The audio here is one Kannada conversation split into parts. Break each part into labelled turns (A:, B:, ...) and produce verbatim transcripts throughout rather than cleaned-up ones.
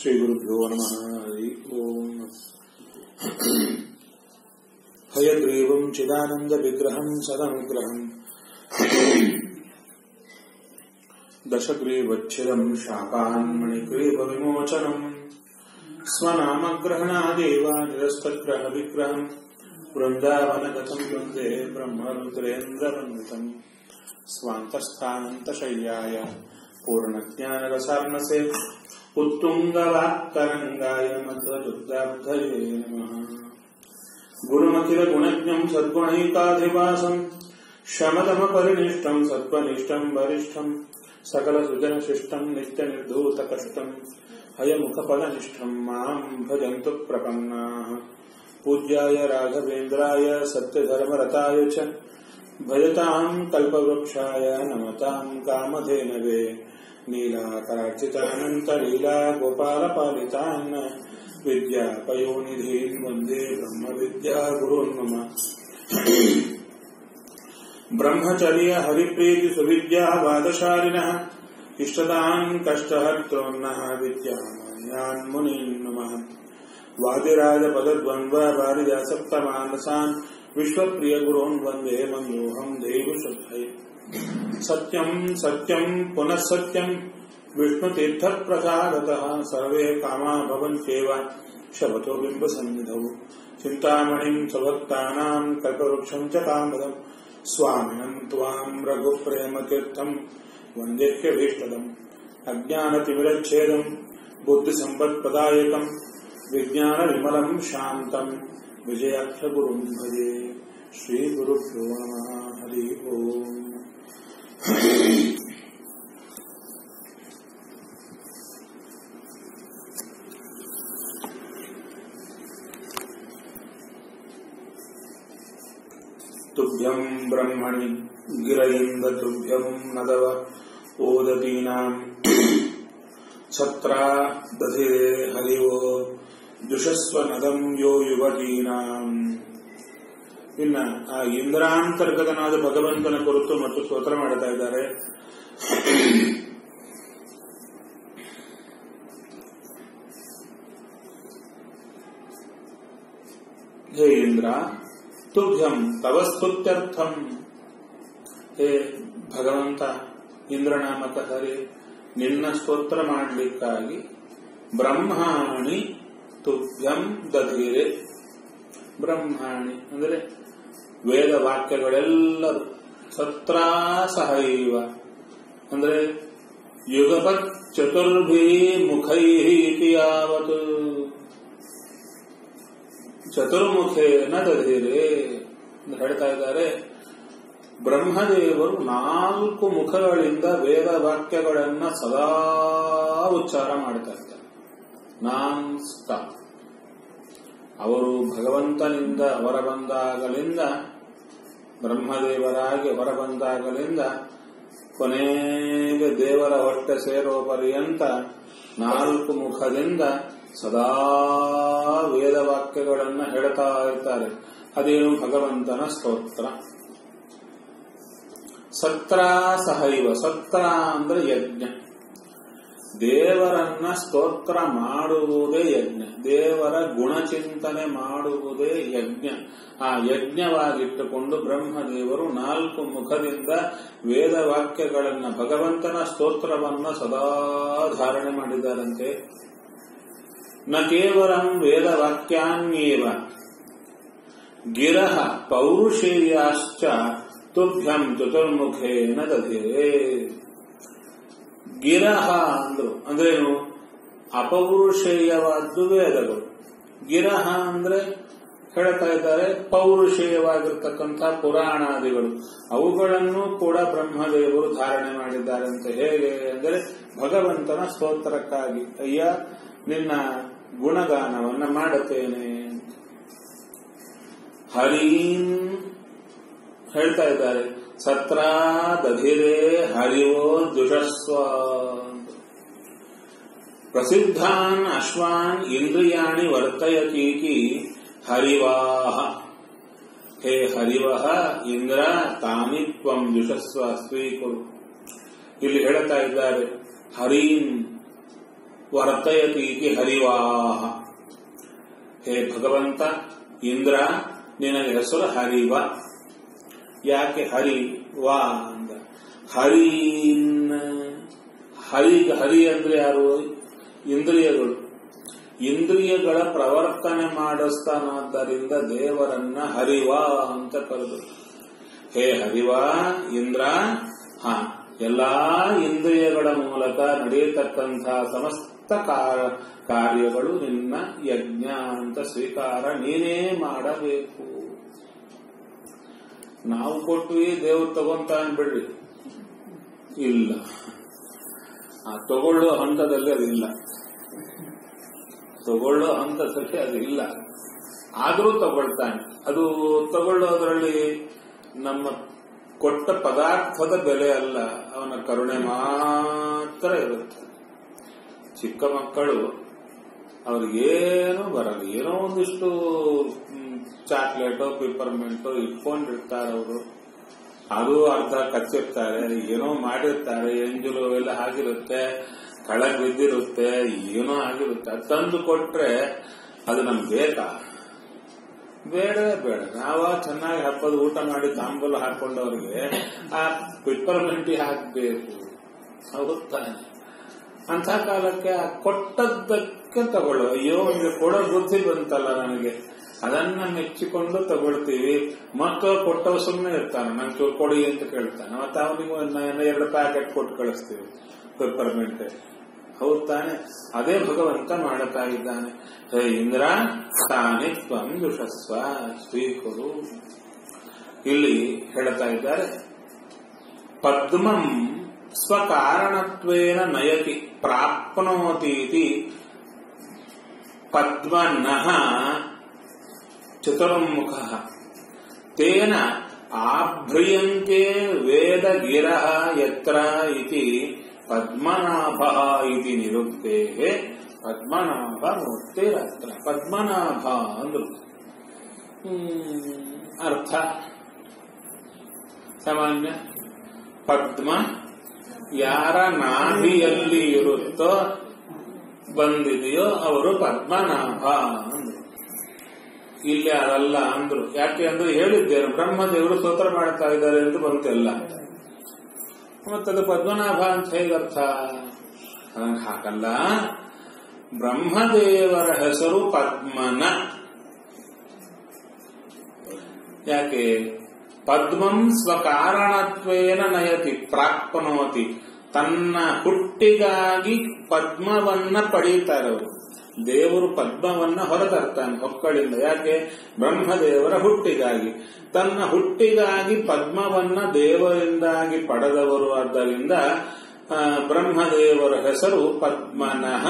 A: ಶ್ರೀಗುರುಭ್ಯೋ ನಮಃ. ಹರಿ ಓಂ. ಹಯಗ್ರೀವಂ ಚಿದಾನಂದ ವಿಗ್ರಹಂ ಸದನುಗ್ರಹಂ ದಶಗ್ರೀವಚ್ಛಿದಂ ಶಾಪಾನ್ ಮಣಿಗ್ರೀವ ವಿಮೋಚನಂ ಸ್ವನಾಮಗ್ರಹಣಾದೇವ ನಿರಸ್ತಗ್ರಹ ವಿಗ್ರಹಂ ವೃಂದಾವನಗತಂ ವಂದೇ ಬ್ರಹ್ಮರುದ್ರೇಂದ್ರವಂದಿತಂ ಸ್ವಾಂತಸ್ಥಾನಂತಶಯ್ಯಾಯ ಪೂರ್ಣಜ್ಞಾನರಸಾರ್ಣಸೆ ಉತ್ತುಂಗವಾಕ್ತರಂಗಾಯ ಮಧ್ವದುರ್ಗಾಬ್ಧಯೇ ನಮಃ. ಗುರುಮಖಿಲ ಗುಣಜ್ಞಂ ಸದ್ಗುಣೈಕಾಧಿವಾಸಂ ಶಮದಮಪರಿನಿಷ್ಠಂ ಸತ್ವನಿಷ್ಠಂ ವರಿಷ್ಠಂ ಸಕಲ ಸುಜನ ಶಿಷ್ಟಂ ನಿತ್ಯ ನಿರ್ಧೂತ ಕಷ್ಟಂ ಹಯಮುಖಫಲನಿಷ್ಠಂ ಮಾಂ ಭಜಂತು ಪ್ರಪನ್ನಾಃ. ಪೂಜ್ಯಾಯ ರಾಘವೇಂದ್ರಾಯ ಸತ್ಯಧರ್ಮರತಾಯ ಚ ಭಜತಾಂ ಕಲ್ಪವೃಕ್ಷಾಯ ನಮತಾಂ ಕಾಮಧೇನವೇ. ನೀಲಾಕರಾರ್ಚಿತಾನಂತಲೀಲಾ ಗೋಪಾಲಪಾಲಿತಾನ್ ವಿದ್ಯಾಪಯೋನಿಧೀನ್ ವಂದೇ ಬ್ರಹ್ಮವಿದ್ಯಾ ಗುರುನ್ ಮಮ. ಬ್ರಹ್ಮಚರ್ಯ ಹರಿಪ್ರೀತಿ ಸುವಿದ್ಯಾ ವಾದಶಾಲಿನಃ ಇಷ್ಟದಾನ್ ಕಷ್ಟಹರ್ತೃನ್ನಃ ವಿದ್ಯಾಮಾನ್ಯಾನ್ ಮುನೀನ್ ನಮಃ. ವಾದಿರಾಜ ಪದದ್ವಂದ್ವ ವಾರಿಜಾಸಕ್ತ ಮಾನಸಾನ್ ವಿಶ್ವಪ್ರಿಯ ಗುರೋನ್ ವಂದೇ ಮಂದೋಹಂ ದೇವಿ ಶುದ್ಧೈ. ಸತ್ಯಂ ಸತ್ಯಂ ಪುನಃ ಸತ್ಯಂ ವಿಷ್ಣುತೀರ್ಥ ಪ್ರಸಾದತಃ ಸರ್ವೇ ಕಾಮಾ ಭವಂತ್ಯೇವ ಶಬತೋ ಬಿಂಬ ಸನ್ನಿಧೌ. ಚಿಂತಾಮಣಿಂ ಸ್ವಭಕ್ತಾನಾಂ ಕಲ್ಪವೃಕ್ಷಂ ಚ ಕಾಮದಂ ಸ್ವಾಮಿನಂ ತ್ವಾಂ ರಘುಪ್ರೇಮತೀರ್ಥಂ ವಂದೇಹ್ಯಭೀಷ್ಟದಂ. ಅಜ್ಞಾನತಿಮಿರಚ್ಛೇದಂ ಬುದ್ಧಿಸಂಪತ್ಪ್ರದಾಯಕಂ ವಿಜ್ಞಾನ ವಿಮಲಂ ಶಾಂತಂ ವಿಜಯಾಖ್ಯ ಗುರುಂ ಭಜೆ. ಶ್ರೀ ಗುರುಭ್ಯೋ ನಮಃ. ಹರಿ ಓಂ. ತುಭ್ಯಂ ಬ್ರಹ್ಮಣಿ ಗಿರಯಿಂದ ತುಭ್ಯಂ ನದವ ಓದತೀನಾಂ ಛತ್ರಾ ದಧಿರೆ ಹರಿವೋ ದುಷಸ್ವ ನದಂ ಯೋ ಯುವತೀನಾಂ. ಇನ್ನ ಆ ಇಂದ್ರಾಂತರ್ಗತನಾದ ಭಗವಂತನ ಕುರಿತು ಮತ್ತು ಸ್ತೋತ್ರ ಮಾಡುತ್ತಾ ಇದ್ದಾರೆ. ಹೇ ಇಂದ್ರ, ತುಭ್ಯಂ ತವ ಸ್ತುತ್ಯರ್ಥಂ. ಹೇ ಭಗವಂತ ಇಂದ್ರನಾಮಕ ಹರಿ, ನಿನ್ನ ಸ್ತೋತ್ರ ಮಾಡಲಿಕ್ಕಾಗಿ ಬ್ರಹ್ಮಾಣಿ ತುಭ್ಯಂ ದಧೀರೆ. ಬ್ರಹ್ಮಾಣಿ ಅಂದರೆ ವೇದ ವಾಕ್ಯಗಳೆಲ್ಲರೂ ಸತ್ರಾ ಸಹೈವ ಅಂದ್ರೆ ಯುಗಪತ್ ಚತುರ್ಭಿ ಮುಖೈ ಯಾವತ್ ಚತುರ್ಮುಖೇನ ದಧೀರೆ ಅಂತ ಹೇಳ್ತಾ ಇದ್ದಾರೆ. ಬ್ರಹ್ಮದೇವರು ನಾಲ್ಕು ಮುಖಗಳಿಂದ ವೇದ ವಾಕ್ಯಗಳನ್ನ ಸದಾ ಉಚ್ಚಾರ ಮಾಡ್ತಾ ಇದ್ದಾರೆ. Nonstop. ಅವರು ಭಗವಂತನಿಂದ ಹೊರಬಂದಾಗಲಿಂದ, ಬ್ರಹ್ಮದೇವರಾಗಿ ಹೊರಬಂದಾಗಲಿಂದ ಕೊನೆಗೆ ದೇವರ ಹೊಟ್ಟೆ ಸೇರೋ ಪರ್ಯಂತ ನಾಲ್ಕು ಮುಖದಿಂದ ಸದಾ ವೇದವಾಕ್ಯಗಳನ್ನು ಹೇಳ್ತಾ ಇರ್ತಾರೆ. ಅದೇನು ಭಗವಂತನ ಸ್ತೋತ್ರ. ಸತ್ರ ಸಹೈವ. ಸತ್ರ ಅಂದ್ರೆ ಯಜ್ಞ. ದೇವರನ್ನ ಸ್ತೋತ್ರ ಮಾಡುವುದೇ ಯಜ್ಞ. ದೇವರ ಗುಣಚಿಂತನೆ ಮಾಡುವುದೇ ಯಜ್ಞ. ಆ ಯಜ್ಞವಾಗಿಟ್ಟುಕೊಂಡು ಬ್ರಹ್ಮದೇವರು ನಾಲ್ಕು ಮುಖದಿಂದ ವೇದವಾಕ್ಯಗಳನ್ನ, ಭಗವಂತನ ಸ್ತೋತ್ರವನ್ನ ಸದಾ ಧಾರಣೆ ಮಾಡಿದ್ದಾರಂತೆ. ನ ಕೇವಲಂ ವೇದವಾಕ್ಯಾನ್ಯೇವ ಗಿರಹ ಪೌರುಷೇಯಾಶ್ಚ ತುಭ್ಯಂ ಚತುರ್ಮುಖೇನ ದಧೀರೆ. ಗಿರಹ ಅಂದ್ರು ಅಂದ್ರೇನು? ಅಪೌರುಷೇಯವಾದ್ದು ವೇದಗಳು. ಗಿರಹ ಅಂದ್ರೆ ಹೇಳ್ತಾ ಇದ್ದಾರೆ ಪೌರುಷೇಯವಾಗಿರ್ತಕ್ಕಂಥ ಪುರಾಣಾದಿಗಳು. ಅವುಗಳನ್ನು ಕೂಡ ಬ್ರಹ್ಮದೇವರು ಧಾರಣೆ ಮಾಡಿದ್ದಾರಂತೆ. ಹೇಗೆ ಅಂದರೆ ಭಗವಂತನ ಸ್ತೋತ್ರಕ್ಕಾಗಿ. ಅಯ್ಯ, ನಿನ್ನ ಗುಣಗಾನವನ್ನ ಮಾಡುತ್ತೇನೆ. ಹರೀನ್ ಹೇಳ್ತಾ ಇದ್ದಾರೆ. ಸತ್ರ ದಧಿರೆ ಹರಿವೋ ದುಷಸ್ವ. ಪ್ರಸಿದ್ಧಾನ್ ಅಶ್ವಾನ್ ಇಂದ್ರಿಯಾಣಿ ವರ್ತಯತೀಕಿ ಹರಿವಾಹ. ಹೇ ಹರಿವಹ ಇಂದ್ರ, ತಾನಿ ತ್ವಂ ದುಷಸ್ವ ಸ್ವೀಕುರು. ಇಲ್ಲಿ ಹೇಳ್ತಾ ಇದ್ದಾರೆ ಹರೀನ್ ವರ್ತಯತೀತಿ ಹರಿವಾಹ. ಹೇ ಭಗವಂತ ಇಂದ್ರ, ನಿನಗೆ ಹೆಸರು ಹರಿವ. ಯಾಕೆ ಹರಿ ವಾ ಅಂದ? ಹರಿ ಹರಿ ಹರಿ ಅಂದ್ರೆ ಯಾರು? ಇಂದ್ರಿಯಗಳು. ಇಂದ್ರಿಯಗಳ ಪ್ರವರ್ತನೆ ಮಾಡಿಸ್ತಾನಾದ್ದರಿಂದ ದೇವರನ್ನ ಹರಿವ ಅಂತ ಕರೆದರು. ಹೇ ಹರಿವ ಇಂದ್ರ, ಹ ಎಲ್ಲಾ ಇಂದ್ರಿಯಗಳ ಮೂಲಕ ನಡೆಯತಕ್ಕಂತಹ ಸಮಸ್ತ ಕಾರ್ಯಗಳು ನಿನ್ನ ಯಜ್ಞ ಅಂತ ಸ್ವೀಕಾರ ನೀನೇ ಮಾಡಬೇಕು. ನಾವು ಕೊಟ್ವಿ, ದೇವ್ರು ತಗೊಂತ ಅನ್ಬಿಡ್ರಿ. ಇಲ್ಲ, ಆ ತಗೊಳ್ಳೋ ಹಂತದಲ್ಲಿ ಅದಿಲ್ಲ. ತಗೊಳ್ಳೋ ಹಂತದಲ್ಲಿ ಅದು ಇಲ್ಲ. ಆದರೂ ತಗೊಳ್ತಾನೆ. ಅದು ತಗೊಳ್ಳೋದ್ರಲ್ಲಿ ನಮ್ಮ ಕೊಟ್ಟ ಪದಾರ್ಥದ ಬೆಲೆ ಅಲ್ಲ, ಅವನ ಕರುಣೆ ಮಾತ್ರ ಇರುತ್ತೆ. ಚಿಕ್ಕ ಮಕ್ಕಳು ಅವ್ರಿಗೇನು ಬರಲ್ಲ, ಏನೋ ಒಂದಿಷ್ಟು ಚಾಕ್ಲೇಟೋ ಪಿಪರ್ಮೆಂಟೋ ಇಟ್ಕೊಂಡಿರ್ತಾರೆ ಅವರು. ಅದು ಅರ್ಧ ಕಚ್ಚಿರ್ತಾರೆ, ಏನೋ ಮಾಡಿರ್ತಾರೆ, ಎಂಜಲು ಎಲ್ಲ ಆಗಿರುತ್ತೆ, ಕಳಗ್ ಬಿದ್ದಿರುತ್ತೆ, ಏನೋ ಆಗಿರುತ್ತೆ. ಅದು ತಂದು ಕೊಟ್ರೆ ಅದು ನಮ್ಗೆ ಬೇಕಾ? ಬೇಡವೇ ಬೇಡ. ನಾವ ಚೆನ್ನಾಗಿ ಹಬ್ಬದ ಊಟ ಮಾಡಿ ತಾಂಬೂಲ ಹಾಕೊಂಡವ್ರಿಗೆ ಆ ಪಿಪರ್ಮೆಂಟಿ ಹಾಕಬೇಕು, ಹೋಗುತ್ತಾನೆ. ಅಂಥ ಕಾಲಕ್ಕೆ ಆ ಕೊಟ್ಟದ್ದಕ್ಕೆ ತಗೊಳ್ಳೋ. ಅಯ್ಯೋ ನಿಮಗೆ ಕೊಡೋ ಬುದ್ಧಿ ಬಂತಲ್ಲ ನನಗೆ, ಅದನ್ನ ಮೆಚ್ಚಿಕೊಂಡು ತಗೊಳ್ತೀವಿ. ಮತ್ತು ಕೊಟ್ಟವ ಸುಮ್ಮನೆ ಇರ್ತಾನೆ, ನಂಗೆ ಚೂರು ಕೊಡಿ ಅಂತ ಕೇಳ್ತಾನೆ. ಮತ್ತೆ ಅವನಿಗೂ ಎರಡು ಪ್ಯಾಕೆಟ್ ಕೊಟ್ಟು ಕಳಿಸ್ತೀವಿ ಪೆಪ್ಪರ್ಮೆಂಟ್. ಹೌದು ತಾನೆ? ಅದೇ ಭಗವಂತ ಮಾಡುತ್ತಾ ಇದ್ದಾನೆ. ಹೇ ಇಂದ್ರ, ತಾನೇ ತ್ವಂ ದುಷಸ್ವ, ಸ್ವೀಕರು. ಇಲ್ಲಿ ಹೇಳ್ತಾ ಇದ್ದಾರೆ, ಪದ್ಮಂ ಸ್ವಕಾರಣತ್ವೇನ ನಯತಿ ಪ್ರಾಪ್ನೋತೀತಿ ಪದ್ಮನಃ ಚತುರ್ಮುಖ ತೇನ ಆಭ್ರಿಯಂತೆ ವೇದಗಿರಃ ಯತ್ರ ಇತಿ ಪದ್ಮನಾಭ ಇತಿ ನಿರುಕ್ತೆ ಪದ್ಮನಾಭ ಮೂರ್ತಿರತ್ರ. ಪದ್ಮನಾಭ ಅಂದ್ರು ಅರ್ಥ ಸಾಮಾನ್ಯ. ಪದ್ಮ ಯಾರ ನಾಭಿಯಲ್ಲಿ ಇರುತ್ತೋ ಬಂದಿದೆಯೋ ಅವರು ಪದ್ಮನಾಭ ಅಂದ್ರು. ಇಲ್ಲಿ ಅದಲ್ಲ ಅಂದ್ರು. ಯಾಕೆ ಅಂದ್ರೆ ಹೇಳಿದ್ದೇನೆ, ಬ್ರಹ್ಮದೇವರು ಸ್ತೋತ್ರ ಮಾಡ್ತಾ ಇದ್ದಾರೆ ಎಂದು ಬಂತೆಲ್ಲ. ಮತ್ತದು ಪದ್ಮನಾಭ ಅಂತ ಹೇಗರ್ಥ? ಅದನ್ನು ಹಾಕಲ್ಲ. ಬ್ರಹ್ಮದೇವರ ಹೆಸರು ಪದ್ಮನ. ಯಾಕೆ? ಪದ್ಮಂ ಸ್ವಕಾರಣತ್ವೇನ ನಯತಿ ಪ್ರಾಪ್ನೋತಿ. ತನ್ನ ಹುಟ್ಟಿಗಾಗಿ ಪದ್ಮವನ್ನ ಪಡೀತಾರೆ ಅವರು. ದೇವರು ಪದ್ಮವನ್ನ ಹೊರತರ್ತಾನೆ ಹೊಕ್ಕಳಿಂದ. ಯಾಕೆ? ಬ್ರಹ್ಮದೇವರ ಹುಟ್ಟಿಗಾಗಿ. ತನ್ನ ಹುಟ್ಟಿಗಾಗಿ ಪದ್ಮವನ್ನ ದೇವರಿಂದಾಗಿ ಪಡೆದವರು. ಆದ್ದರಿಂದ ಬ್ರಹ್ಮದೇವರ ಹೆಸರು ಪದ್ಮನಃ.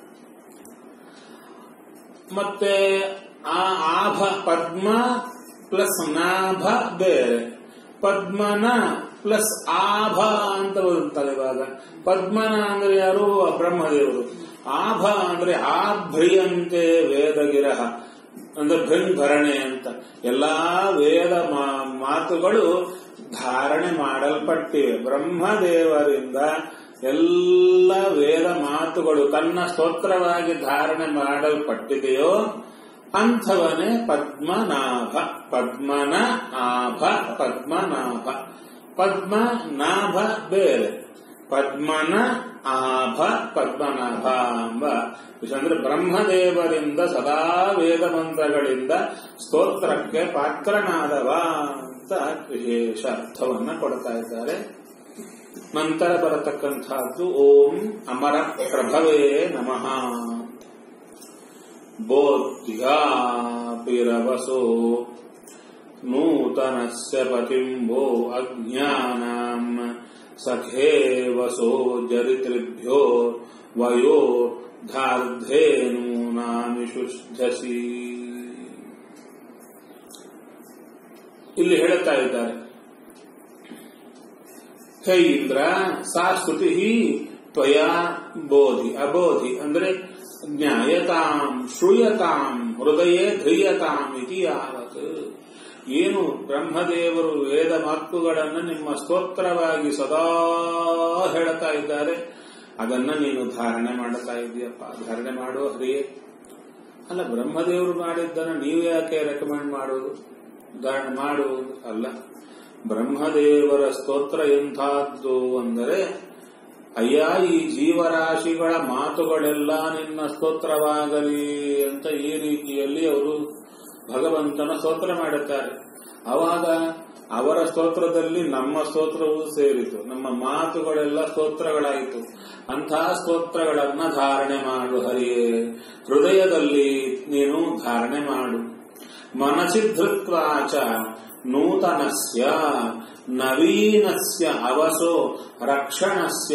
A: ಮತ್ತೆ ಆ ಆಭ, ಪದ್ಮ ಪ್ಲಸ್ ನಾಭ ಬೇರೆ, ಪದ್ಮನ ಪ್ಲಸ್ ಆಭ ಅಂತ ಬರುತ್ತದೆ. ಇವಾಗ ಪದ್ಮನ ಅಂದ್ರೆ ಯಾರು? ಬ್ರಹ್ಮದೇವರು. ಆಭ ಅಂದ್ರೆ ಆಭ್ರಿಯಂತೆ ವೇದಗಿರಹ ಅಂದ್ರೆ ಭೃಂಭರಣೆ ಅಂತ. ಎಲ್ಲಾ ವೇದ ಮಾತುಗಳು ಧಾರಣೆ ಮಾಡಲ್ಪಟ್ಟಿವೆ ಬ್ರಹ್ಮದೇವರಿಂದ. ಎಲ್ಲ ವೇದ ಮಾತುಗಳು ತನ್ನ ಸ್ತೋತ್ರವಾಗಿ ಧಾರಣೆ ಮಾಡಲ್ಪಟ್ಟಿದೆಯೋ ಅಂಥವನೇ ಪದ್ಮನಾಭ. ಪದ್ಮನ ಆಭ, ಪದ್ಮನಾಭ. ಪದ್ಮನಾಭ ಬೇರೆ, ಪದ್ಮನ ಆಭ, ಪದ್ಮನಾಭ ಎಂಬ ಅಂದ್ರೆ ಬ್ರಹ್ಮದೇವರಿಂದ ಸದಾ ವೇದ ಮಂತ್ರಗಳಿಂದ ಸ್ತೋತ್ರಕ್ಕೆ ಪಾತ್ರನಾದವ ಅಂತ ವಿಶೇಷ ಅರ್ಥವನ್ನ ಕೊಡ್ತಾ ಇದ್ದಾರೆ. ನಂತರ ಬರತಕ್ಕಂಥದ್ದು ಓಂ ಅಮರ ಪ್ರಭವೇ ನಮಃ. ಬೋಧ್ಯಾಪಿರವಸೋ ನೂತನಸ್ಯ ಪತಿಂಬೋ ಅಜ್ಞಾನಾಂ ಸಖೇ ವಸೋ ಜರಿತ್ರಿಭ್ಯೋ ವಯೋ ಧಾರ್ಧೇನೂನಾಮಿಷುಷ್ಧಸಿ. ಇಲ್ಲಿ ಹೇಳುತ್ತಾ ಇದ್ದಾರೆ, ಹೇ ಇಂದ್ರ, ಸಾ ಸ್ತುತಿ ತ್ವಯಾ ಬೋಧಿ. ಅಬೋಧಿ ಅಂದ್ರೆ ಜ್ಞಾಯತಾಂ ಶ್ರೂಯತಾಂ ಹೃದಯೇ ಧ್ರಿಯತಾಂ ಇತಿ ಯಾವತ್. ಏನು ಬ್ರಹ್ಮದೇವರು ವೇದ ಮಾತುಗಳನ್ನು ನಿಮ್ಮ ಸ್ತೋತ್ರವಾಗಿ ಸದಾ ಹೇಳ್ತಾ ಇದ್ದಾರೆ. ಅದನ್ನ ನೀನು ಧಾರಣೆ ಮಾಡ್ತಾ ಇದೀಯಪ್ಪ, ಧಾರಣೆ ಮಾಡು ಹರಿಯೇ. ಅಲ್ಲ, ಬ್ರಹ್ಮದೇವರು ಮಾಡಿದ್ದನ್ನ ನೀವು ಯಾಕೆ ರೆಕಮೆಂಡ್ ಮಾಡೋದು? ಧಾರಣೆ ಮಾಡುವುದು ಅಲ್ಲ. ಬ್ರಹ್ಮದೇವರ ಸ್ತೋತ್ರ ಎಂಥದ್ದು ಅಂದರೆ, ಅಯ್ಯ ಈ ಜೀವರಾಶಿಗಳ ಮಾತುಗಳೆಲ್ಲ ನಿನ್ನ ಸ್ತೋತ್ರವಾಗಲಿ ಅಂತ ಈ ರೀತಿಯಲ್ಲಿ ಅವರು ಭಗವಂತನ ಸ್ತೋತ್ರ ಮಾಡುತ್ತಾರೆ. ಅವಾಗ ಅವರ ಸ್ತೋತ್ರದಲ್ಲಿ ನಮ್ಮ ಸ್ತೋತ್ರವೂ ಸೇರಿತು, ನಮ್ಮ ಮಾತುಗಳೆಲ್ಲ ಸ್ತೋತ್ರಗಳಾಯಿತು. ಅಂತಹ ಸ್ತೋತ್ರಗಳನ್ನ ಧಾರಣೆ ಮಾಡು ಹರಿಯೇ, ಹೃದಯದಲ್ಲಿ ನೀನು ಧಾರಣೆ ಮಾಡು. ಮನಸಿ ಧೃತ್ವಾಚ ನೂತನಸ್ಯ ನವೀನಸ್ಯ ಅವಸೋ ರಕ್ಷಣಸ್ಯ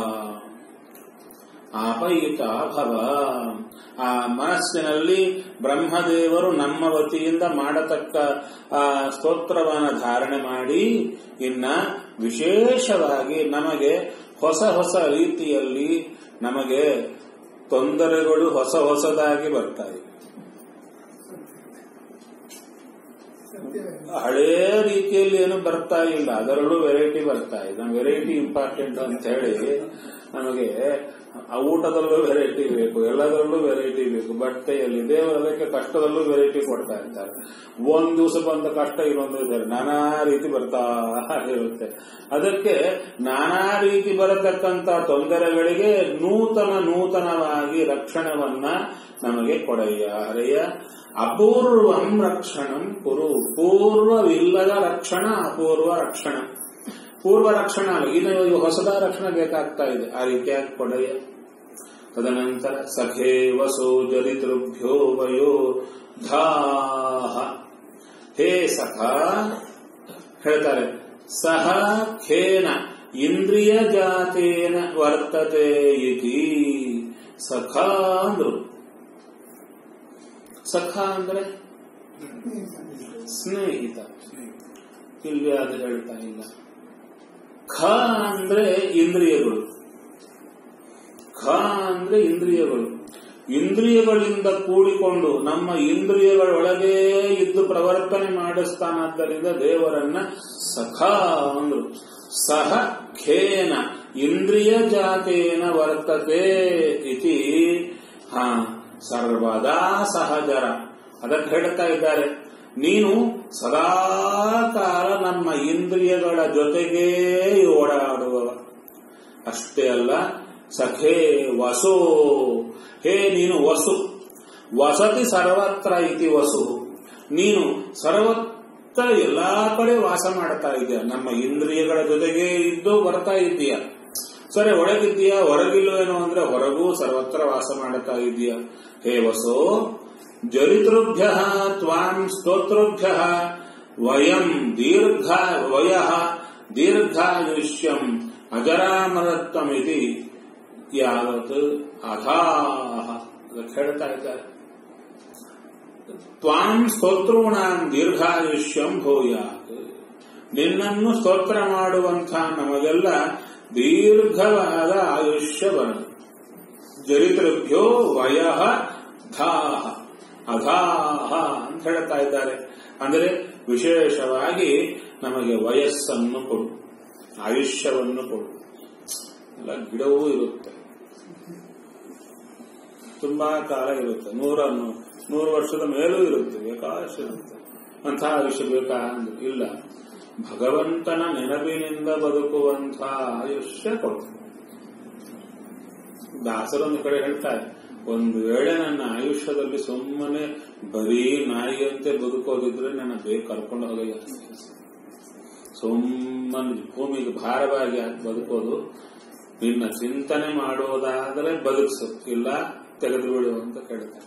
A: ಆಪಯಿತ ಭವ. ಆ ಮನಸ್ಸಿನಲ್ಲಿ ಬ್ರಹ್ಮದೇವರು ನಮ್ಮ ವತಿಯಿಂದ ಮಾಡತಕ್ಕ ಆ ಸ್ತೋತ್ರವನ್ನು ಧಾರಣೆ ಮಾಡಿ, ಇನ್ನ ವಿಶೇಷವಾಗಿ ನಮಗೆ ಹೊಸ ಹೊಸ ರೀತಿಯಲ್ಲಿ ನಮಗೆ ತೊಂದರೆಗಳು ಹೊಸ ಹೊಸದಾಗಿ ಬರ್ತಾ ಇವೆ. ಹಳೇ ರೀತಿಯಲ್ಲಿ ಏನು ಬರ್ತಾ ಇಲ್ಲ, ಅದರಲ್ಲೂ ವೆರೈಟಿ ಬರ್ತಾ ಇದೆ. ನಮ್ಗೆ ವೆರೈಟಿ ಇಂಪಾರ್ಟೆಂಟ್ ಅಂತ ಹೇಳಿ ನಮಗೆ ಊಟದಲ್ಲೂ ವೆರೈಟಿ ಬೇಕು, ಎಲ್ಲದರಲ್ಲೂ ವೆರೈಟಿ ಬೇಕು. ಬಟ್ಟೆಯಲ್ಲಿ ದೇವರು ಅದಕ್ಕೆ ಕಷ್ಟದಲ್ಲೂ ವೆರೈಟಿ ಕೊಡ್ತಾ ಇರ್ತಾರೆ. ಒಂದ್ ದಿವಸ ಬಂದ ಕಷ್ಟ ಇನ್ನೊಂದು ಇದ್ದಾರೆ, ನಾನಾ ರೀತಿ ಬರ್ತಾ ಇರುತ್ತೆ. ಅದಕ್ಕೆ ನಾನಾ ರೀತಿ ಬರತಕ್ಕಂತ ತೊಂದರೆಗಳಿಗೆ ನೂತನ ನೂತನವಾಗಿ ರಕ್ಷಣವನ್ನ ನಮಗೆ ಕೊಡಯ್ಯ ಹರೆಯ. ಅಪೂರ್ವಂ ರಕ್ಷಣಂ ಕುರು. ಪೂರ್ವವಿಲ್ಲದ ರಕ್ಷಣ ಅಪೂರ್ವ ರಕ್ಷಣ. ಪೂರ್ವ ರಕ್ಷಣ ಇನ್ನು ಹೊಸದ ರಕ್ಷಣೆ ಬೇಕಾಗ್ತಾ ಇದೆ, ಆ ರೀತಿಯಾಗಿ ಕೊಡೆಯ. ತದನಂತರ ಸಖೇ ವಸೋ ಜರಿತೃಭ್ಯೋ ವಯೋ ಧಾಹ. ಹೇ ಸಖ ಹೇಳ್ತಾರೆ, ಸಹ ಖೇನ ಇಂದ್ರಿಯ ಜಾತೇನ ವರ್ತತೆ ಇತಿ. ಸಖ ಅಂದ್ರು. ಸಖ ಅಂದ್ರೆ ಸ್ನೇಹಿತ, ಇಲ್ಲಿ ಅದು ಹೇಳ್ತಾ ಇಲ್ಲ. ಖ ಅಂದ್ರೆ ಇಂದ್ರಿಯಗಳು. ಖ ಅಂದ್ರೆ ಇಂದ್ರಿಯಗಳು. ಇಂದ್ರಿಯಗಳಿಂದ ಕೂಡಿಕೊಂಡು ನಮ್ಮ ಇಂದ್ರಿಯಗಳೊಳಗೇ ಇದ್ದು ಪ್ರವರ್ತನೆ ಮಾಡಿಸ್ತಾನಾದ್ದರಿಂದ ದೇವರನ್ನ ಸಖ ಅಂದ್ರು. ಸಹ ಖೇನ ಇಂದ್ರಿಯ ಜಾತೇನ ವರ್ತತೆ ಇತಿ. ಹಾ, ಸರ್ವದಾ ಸಹಜರ. ಅದಕ್ಕೆ ಹೇಳ್ತಾ ಇದ್ದಾರೆ, ನೀನು ಸದಾ ಕಾಲ ನಮ್ಮ ಇಂದ್ರಿಯಗಳ ಜೊತೆಗೇ ಓಡಾಡುವವ. ಅಷ್ಟೇ ಅಲ್ಲ, ಸಖೇ ವಸೋ. ಹೇ ನೀನು ವಸು. ವಸತಿ ಸರ್ವತ್ರ ಇತಿ ವಸು. ನೀನು ಸರ್ವತ್ರ ಎಲ್ಲಾ ಕಡೆ ವಾಸ ಮಾಡ್ತಾ ಇದೆಯಾ, ನಮ್ಮ ಇಂದ್ರಿಯಗಳ ಜೊತೆಗೇ ಇದ್ದು ಬರ್ತಾ ಇದ್ದೀಯ. ಸರಿ, ಒಳಗಿದ್ದೀಯಾ, ಹೊರಗಿಲ್ವೇನೋ ಅಂದ್ರೆ ಹೊರಗೂ ಸರ್ವತ್ರ ವಾಸ ಮಾಡ್ತಾ ಇದೀಯ. ಹೇ ವಸೋ, ಜರಿತೃಭ್ಯ ತ್ವಾಂ ಸ್ತೋತೃಭ್ಯ ವಯಂ ದೀರ್ಘ ವಯ ದೀರ್ಘಾಯುಷ್ಯಂ ಅಜರಾಮರತ್ವಮಿತಿ ಯಾವತ್ ಅಧಾಹ. ಹೇಳ್ತಾ ಇದ್ದಾರೆ, ತ್ವಾಂ ಸ್ತೋತೃಣಾಂ ದೀರ್ಘಾಯುಷ್ಯಂ ಭೂಯಾತ್. ನಿನ್ನನ್ನು ಸ್ತೋತ್ರ ಮಾಡುವಂಥ ನಮಗೆಲ್ಲ ದೀರ್ಘವಾದ ಆಯುಷ್ಯ ಬರಲಿ. ಜರಿತೃಭ್ಯೋ ವಯ ಧಾಹ ಅಧಾಹ ಅಂತ ಹೇಳ್ತಾ ಇದ್ದಾರೆ. ಅಂದರೆ ವಿಶೇಷವಾಗಿ ನಮಗೆ ವಯಸ್ಸನ್ನು ಕೊಡು, ಆಯುಷ್ಯವನ್ನು ಕೊಡು. ಎಲ್ಲ ಗಿಡವೂ ಇರುತ್ತೆ, ತುಂಬಾ ಕಾಲ ಇರುತ್ತೆ, ನೂರನ್ನು ನೂರು ವರ್ಷದ ಮೇಲೂ ಇರುತ್ತೆ, ಬೇಕಾಶ ಇರುತ್ತೆ. ಅಂತಹ ಆಯುಷ್ಯ ಬೇಕಾ ಅಂದ್ರೆ ಇಲ್ಲ, ಭಗವಂತನ ನೆನಪಿನಿಂದ ಬದುಕುವಂಥ ಆಯುಷ್ಯ ಕೊಡ್ತಾರೆ. ದಾಸರೊಂದು ಕಡೆ ಹೇಳ್ತಾರೆ, ಒಂದು ವೇಳೆ ನನ್ನ ಆಯುಷ್ಯದಲ್ಲಿ ಸುಮ್ಮನೆ ಬರೀ ನಾಯಿಯಂತೆ ಬದುಕೋದಿದ್ರೆ ನನ್ನ ಬೇಗ ಕರ್ಕೊಂಡು ಹೋಗಯ್ಯ. ಸುಮ್ಮನೆ ಭೂಮಿಗೆ ಭಾರವಾಗಿ ಬದುಕೋದು, ನಿನ್ನ ಚಿಂತನೆ ಮಾಡೋದಾದರೆ ಬದುಕಿಸು, ಇಲ್ಲ ತೆಗೆದು ಬಿಡು ಅಂತ ಕೇಳ್ತಾರೆ.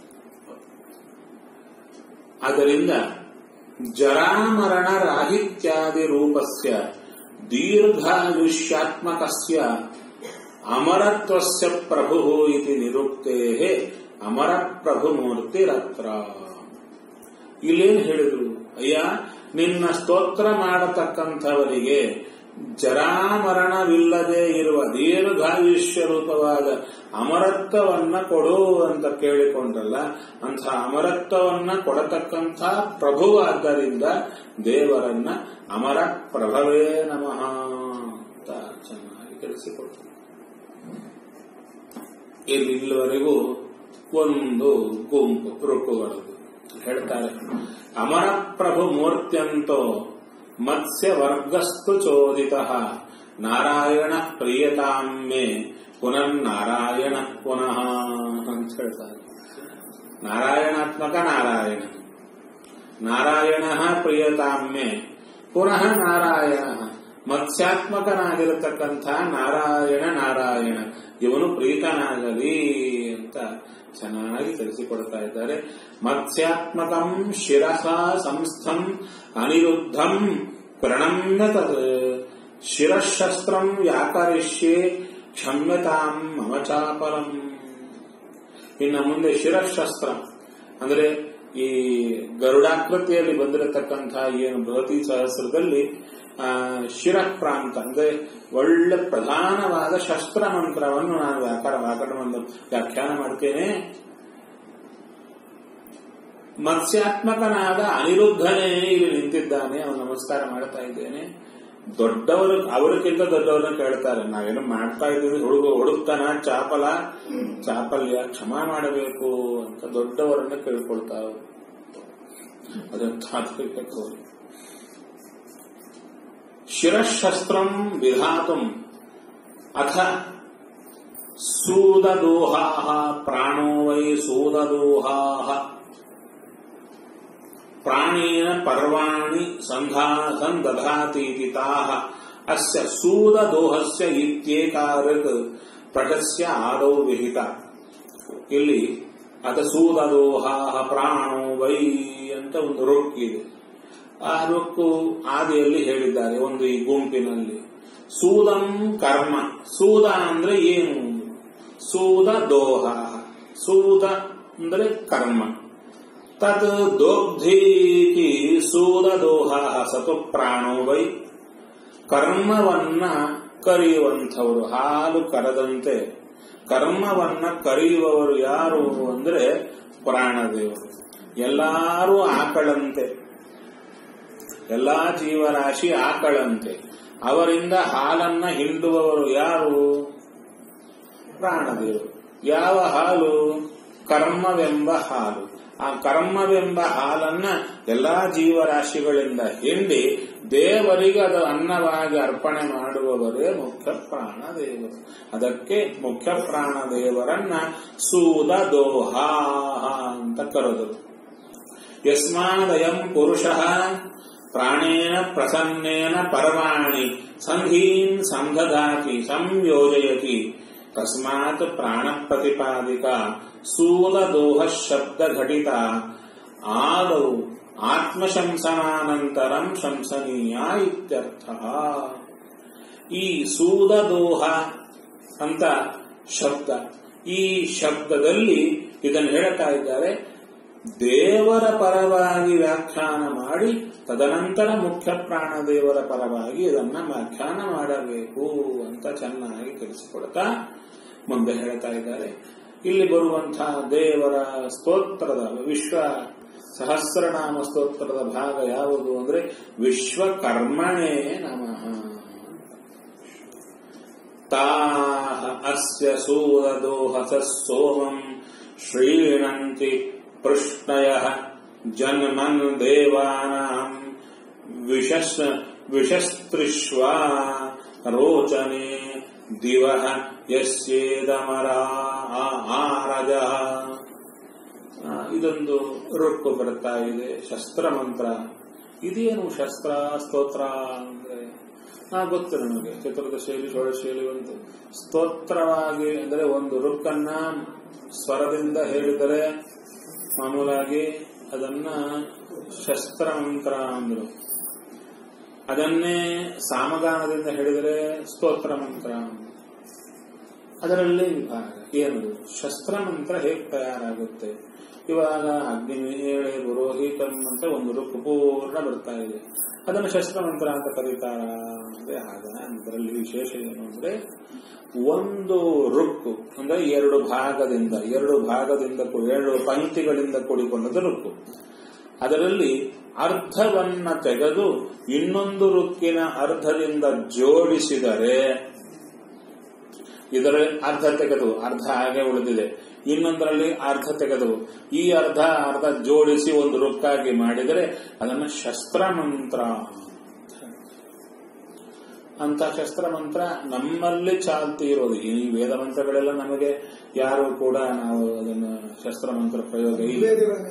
A: ಆದ್ದರಿಂದ ಜರಾಮರಣ ರಾಹಿತ್ಯಾದಿ ರೂಪಸ್ಯ ದೀರ್ಘಾಯುಷ್ಯಾತ್ಮಕಸ್ಯ ಅಮರತ್ವಸ್ಯ ಪ್ರಭು ಇತಿ ನಿರುಕ್ತೇ ಅಮರ ಪ್ರಭು ಮೂರ್ತಿರತ್ರ. ಇಲ್ಲೇನು ಹೇಳಿದ್ರು? ಅಯ್ಯ, ನಿನ್ನ ಸ್ತೋತ್ರ ಮಾಡತಕ್ಕಂಥವರಿಗೆ ಜರಾಮರಣವಿಲ್ಲದೆ ಇರುವ ದೀರ್ಘಾಯುಷ್ಯ ರೂಪವಾದ ಅಮರತ್ವವನ್ನ ಕೊಡು ಅಂತ ಕೇಳಿಕೊಂಡಲ್ಲ, ಅಂಥ ಅಮರತ್ವವನ್ನ ಕೊಡತಕ್ಕಂಥ ಪ್ರಭುವಾದ್ದರಿಂದ ದೇವರನ್ನ ಅಮರ ಪ್ರಭವೇ ನಮಃ ಅಂತ ಚೆನ್ನಾಗಿ ತಿಳಿಸಿಕೊಡ್ತಾರೆ. ಇಲ್ಲಿ ಇಲ್ಲಿವರೆಗೂ ಒಂದು ಗುಂಪು ರುಕ್ಕುಗಳದು ಹೇಳ್ತಾರೆ. ಅಮರಪ್ರಭು ಮೂರ್ತ್ಯಂತೋ ಮತ್ಸ್ಯ ವರ್ಗಸ್ತು ಚೋದಿತ ನಾರಾಯಣ ಪ್ರಿಯತಾಮೆ ಪುನರ್ನಾರಾಯಣ ಪುನಃ ಅಂತ ಹೇಳ್ತಾರೆ. ನಾರಾಯಣಾತ್ಮಕ ನಾರಾಯಣ, ನಾರಾಯಣ ಪ್ರಿಯತಾಮೆ ಪುನಃ ನಾರಾಯಣ, ಮತ್ಸ್ಯಾತ್ಮಕನಾಗಿರತಕ್ಕಂಥ ನಾರಾಯಣ ನಾರಾಯಣ ಇವನು ಪ್ರೀತನಾಗಲಿ ಅಂತ ಚೆನ್ನಾಗಿ ತಿಳಿಸಿಕೊಡ್ತಾ ಇದ್ದಾರೆ. ಮತ್ಸ್ಯಾತ್ಮಕಂ ಶಿರಸ ಸಂಸ್ಥಂ ಅನಿರುದ್ಧಂ ಪ್ರಣಮ್ಯ ತತ್ ಶಿರಶಸ್ತ್ರಂ ವ್ಯಾಕರಿಷ್ಯೆ ಕ್ಷಮ್ಯತಾಂ ಮಮಚಾಪರಂ. ಇನ್ನು ಮುಂದೆ ಶಿರಶಸ್ತ್ರ ಅಂದ್ರೆ ಈ ಗರುಡಾಕೃತಿಯಲ್ಲಿ ಬಂದಿರತಕ್ಕಂಥ ಏನು ಬೃಹತಿ ಸಹಸ್ರದಲ್ಲಿ ಆ ಶಿರಪ್ರಾಂತ ಅಂದ್ರೆ ಒಳ್ಳೆ ಪ್ರಧಾನವಾದ ಶಸ್ತ್ರ ಮಂತ್ರವನ್ನು ನಾನು ವ್ಯಾಕಾರ ವ್ಯಾಕರಣವನ್ನು ವ್ಯಾಖ್ಯಾನ ಮಾಡ್ತೇನೆ. ಮತ್ಸ್ಯಾತ್ಮಕನಾದ ಅನಿರುದ್ಧನೇ ಇಲ್ಲಿ ನಿಂತಿದ್ದಾನೆ, ಅವನು ನಮಸ್ಕಾರ ಮಾಡ್ತಾ ಇದ್ದೇನೆ. ದೊಡ್ಡವರು ಅವರಿಗಿಂತ ದೊಡ್ಡವ್ರನ್ನ ಕೇಳ್ತಾರೆ, ನಾವೇನು ಮಾಡ್ತಾ ಇದ್ದೀವಿ, ಹುಡುಗ ಹುಡುಕ್ತಾನ ಚಾಪಲ ಚಾಪಲ್ಯ ಕ್ಷಮಾ ಮಾಡಬೇಕು ಅಂತ ದೊಡ್ಡವರನ್ನ ಕೇಳ್ಕೊಳ್ತಾವ. ಅದಂತ ಶಿರಶಸ್ತ್ರಂ ವಿಧಾತುಂ ಅಥ ಸೂದದೋಹಾಃ ಪ್ರಾಣೋ ವೈ ಸೂದದೋಹಾಃ ಪ್ರಾಣೇನ ಪರ್ವಾಣಿ ಸಂದಧಾತೀತಿ ತಾಃ ಅಸ್ಯ ಸೂದದೋಹಸ್ಯ ಇತ್ಯೇಕಾರಕ್ ಪಟಸ್ಯ ಆದೌ ವಿಹಿತ. ಇಲ್ಲಿ ಅಥ ಸೂದದೋಹಾಃ ಪ್ರಾಣೋ ವೈ ಅಂತ ಒಂದು ರುಕ್ಕಿದೆ. ಆ ರುಕ್ಕು ಆದಿಯಲ್ಲಿ ಹೇಳಿದ್ದಾರೆ ಒಂದು ಈ ಗುಂಪಿನಲ್ಲಿ. ಸೂದಂ ಕರ್ಮ, ಸೂದ ಅಂದ್ರೆ ಏನು? ಸೂದ ದೋಹ, ಸೂದ ಅಂದ್ರೆ ಕರ್ಮ. ತತ್ ದೋಗ್ಧೀತಿ ಸೂದ ದೋಹ ಸತು ಪ್ರಾಣೋ ವೈ, ಕರ್ಮವನ್ನ ಕರೆಯುವಂಥವರು, ಹಾಲು ಕರೆದಂತೆ ಕರ್ಮವನ್ನ ಕರೆಯುವವರು ಯಾರು ಅಂದ್ರೆ ಪ್ರಾಣದೇವರು. ಎಲ್ಲರೂ ಆಕಳಂತೆ, ಎಲ್ಲಾ ಜೀವರಾಶಿ ಆಕಳಂತೆ, ಅವರಿಂದ ಹಾಲನ್ನ ಹಿಂಡುವವರು ಯಾರು? ಪ್ರಾಣದೇವರು. ಯಾವ ಹಾಲು? ಕರ್ಮವೆಂಬ ಹಾಲು. ಆ ಕರ್ಮವೆಂಬ ಹಾಲನ್ನ ಎಲ್ಲಾ ಜೀವರಾಶಿಗಳಿಂದ ಹಿಂಡಿ ದೇವರಿಗೆ ಅದು ಅನ್ನವಾಗಿ ಅರ್ಪಣೆ ಮಾಡುವವರೇ ಮುಖ್ಯ ಪ್ರಾಣದೇವರು. ಅದಕ್ಕೆ ಮುಖ್ಯ ಪ್ರಾಣದೇವರನ್ನ ಸೂದ ದೋಹ ಅಂತ ಕರೆದರು. ಯಸ್ಮಾದಯಂ ಪುರುಷಃ ಪ್ರಾಣೇನ ಪ್ರಸನ್ನೇನ ಪರ್ವಾಣಿ ಸಂಧೀನ್ ಸಂದಧಾತಿ ಸಂಯೋಜಯತಿ ತಸ್ಮಾತ್ ಪ್ರಾಣ ಪ್ರತಿಪಾದಿಕ ಸೂಲದೋಹ ಶಬ್ದ ಘಟಿತ ಆದೌ ಆತ್ಮಶಂಸನಾನಂತರಂ ಶಂಸನೀಯ ಇತ್ಯರ್ಥ. ಈ ಸೂದದೋಹ ಅಂತ ಶಬ್ದ, ಈ ಶಬ್ದದಲ್ಲಿ ಇದನ್ನು ಹೇಳ್ತಾ ಇದ್ದಾರೆ. ದೇವರ ಪರವಾಗಿ ವ್ಯಾಖ್ಯಾನ ಮಾಡಿ ತದನಂತರ ಮುಖ್ಯ ಪ್ರಾಣದೇವರ ಪರವಾಗಿ ಇದನ್ನ ವ್ಯಾಖ್ಯಾನ ಮಾಡಬೇಕು ಅಂತ ಚೆನ್ನಾಗಿ ತಿಳಿಸಿಕೊಡ್ತಾ ಮುಂದೆ ಹೇಳ್ತಾ ಇದ್ದಾರೆ. ಇಲ್ಲಿ ಬರುವಂತಹ ದೇವರ ಸ್ತೋತ್ರದ ವಿಶ್ವ ಸಹಸ್ರನಾಮ ಸ್ತೋತ್ರದ ಭಾಗ ಯಾವುದು ಅಂದ್ರೆ ವಿಶ್ವಕರ್ಮಣೇ ನಮಃ. ತಾಹ ಅಸ್ಯ ಸೂರದೋಹಸ ಸೋಮಂ ಶ್ರೀಣಂತಿ ಪೃಷ್ಣಯಃ ಜನ್ಮನ್ ದೇವಾನಾಂ ವಿಶಸ್ ವಿಶಸ್ತ್ರಿಷ್ವಾ ರೋಚನೆ ದಿವಃ ಯಸ್ಯೇದಮರಾ ಆರಜಃ. ಇದೊಂದು ರುಕ್ಕು ಬರ್ತಾ ಇದೆ, ಶಸ್ತ್ರ ಮಂತ್ರ. ಇದೇನು ಶಸ್ತ್ರ ಸ್ತೋತ್ರ ಅಂದ್ರೆ ನಾ ಗೊತ್ತು ನನಗೆ, ಚತುರ್ದಶೇಲಿ ಷೋಡಶೇಲಿ ಒಂದು ಸ್ತೋತ್ರವಾಗಿ ಅಂದ್ರೆ ಒಂದು ರುಕ್ಕನ್ನ ಸ್ವರದಿಂದ ಹೇಳಿದರೆ ಮಾಮೂಲಾಗಿ ಅದನ್ನ ಶಸ್ತ್ರ ಮಂತ್ರ ಅಂದ್ರು. ಅದನ್ನೇ ಸಾಮಗಾನದಿಂದ ಹೇಳಿದರೆ ಸ್ತೋತ್ರ ಮಂತ್ರ. ಅದರಲ್ಲಿ ವಿಭಾಗ ಏನು? ಶಸ್ತ್ರ ಮಂತ್ರ ಹೇಗೆ ತಯಾರಾಗುತ್ತೆ? ಇವಾಗ ಅಗ್ನಿಮೇಳೆ ಪುರೋಹಿತಂ ಅಂತ ಒಂದು ರುಕ್ಕು ಪೂರ್ಣ ಬರ್ತಾ ಇದೆ, ಅದನ್ನು ಶಸ್ತ್ರ ಮಂತ್ರ ಅಂತ ಕರೀತಾರ ಅಂದ್ರೆ ಹಾಗ. ಅದರಲ್ಲಿ ವಿಶೇಷ ಏನು ಅಂದ್ರೆ ಒಂದು ರುಕ್ಕು ಅಂದ್ರೆ ಎರಡು ಭಾಗದಿಂದ ಎರಡು ಭಾಗದಿಂದ ಎರಡು ಪಂಕ್ತಿಗಳಿಂದ ಕೂಡಿಕೊಂಡದ್ದು ರುಕ್ಕು. ಅದರಲ್ಲಿ ಅರ್ಧವನ್ನ ತೆಗೆದು ಇನ್ನೊಂದು ರುಕ್ಕಿನ ಅರ್ಧದಿಂದ ಜೋಡಿಸಿದರೆ ಇದರ ಅರ್ಧ ತೆಗೆದು ಅರ್ಧ ಹಾಗೆ ಉಳಿದಿದೆ, ಇನ್ನೊಂದರಲ್ಲಿ ಅರ್ಧ ತೆಗೆದು ಈ ಅರ್ಧ ಅರ್ಧ ಜೋಡಿಸಿ ಒಂದು ರುಕ್ಕಾಗಿ ಮಾಡಿದರೆ ಅದನ್ನು ಶಸ್ತ್ರಮಂತ್ರ ಅಂತ. ಶಸ್ತ್ರಮಂತ್ರ ನಮ್ಮಲ್ಲಿ ಚಾಲ್ತಿ ಇರೋದು. ಈ ವೇದ ಮಂತ್ರಗಳೆಲ್ಲ ನಮಗೆ ಯಾರು ಕೂಡ ನಾವು ಅದನ್ನು ಶಸ್ತ್ರಮಂತ್ರ ಪ್ರಯೋಗ ಇಲ್ಲ.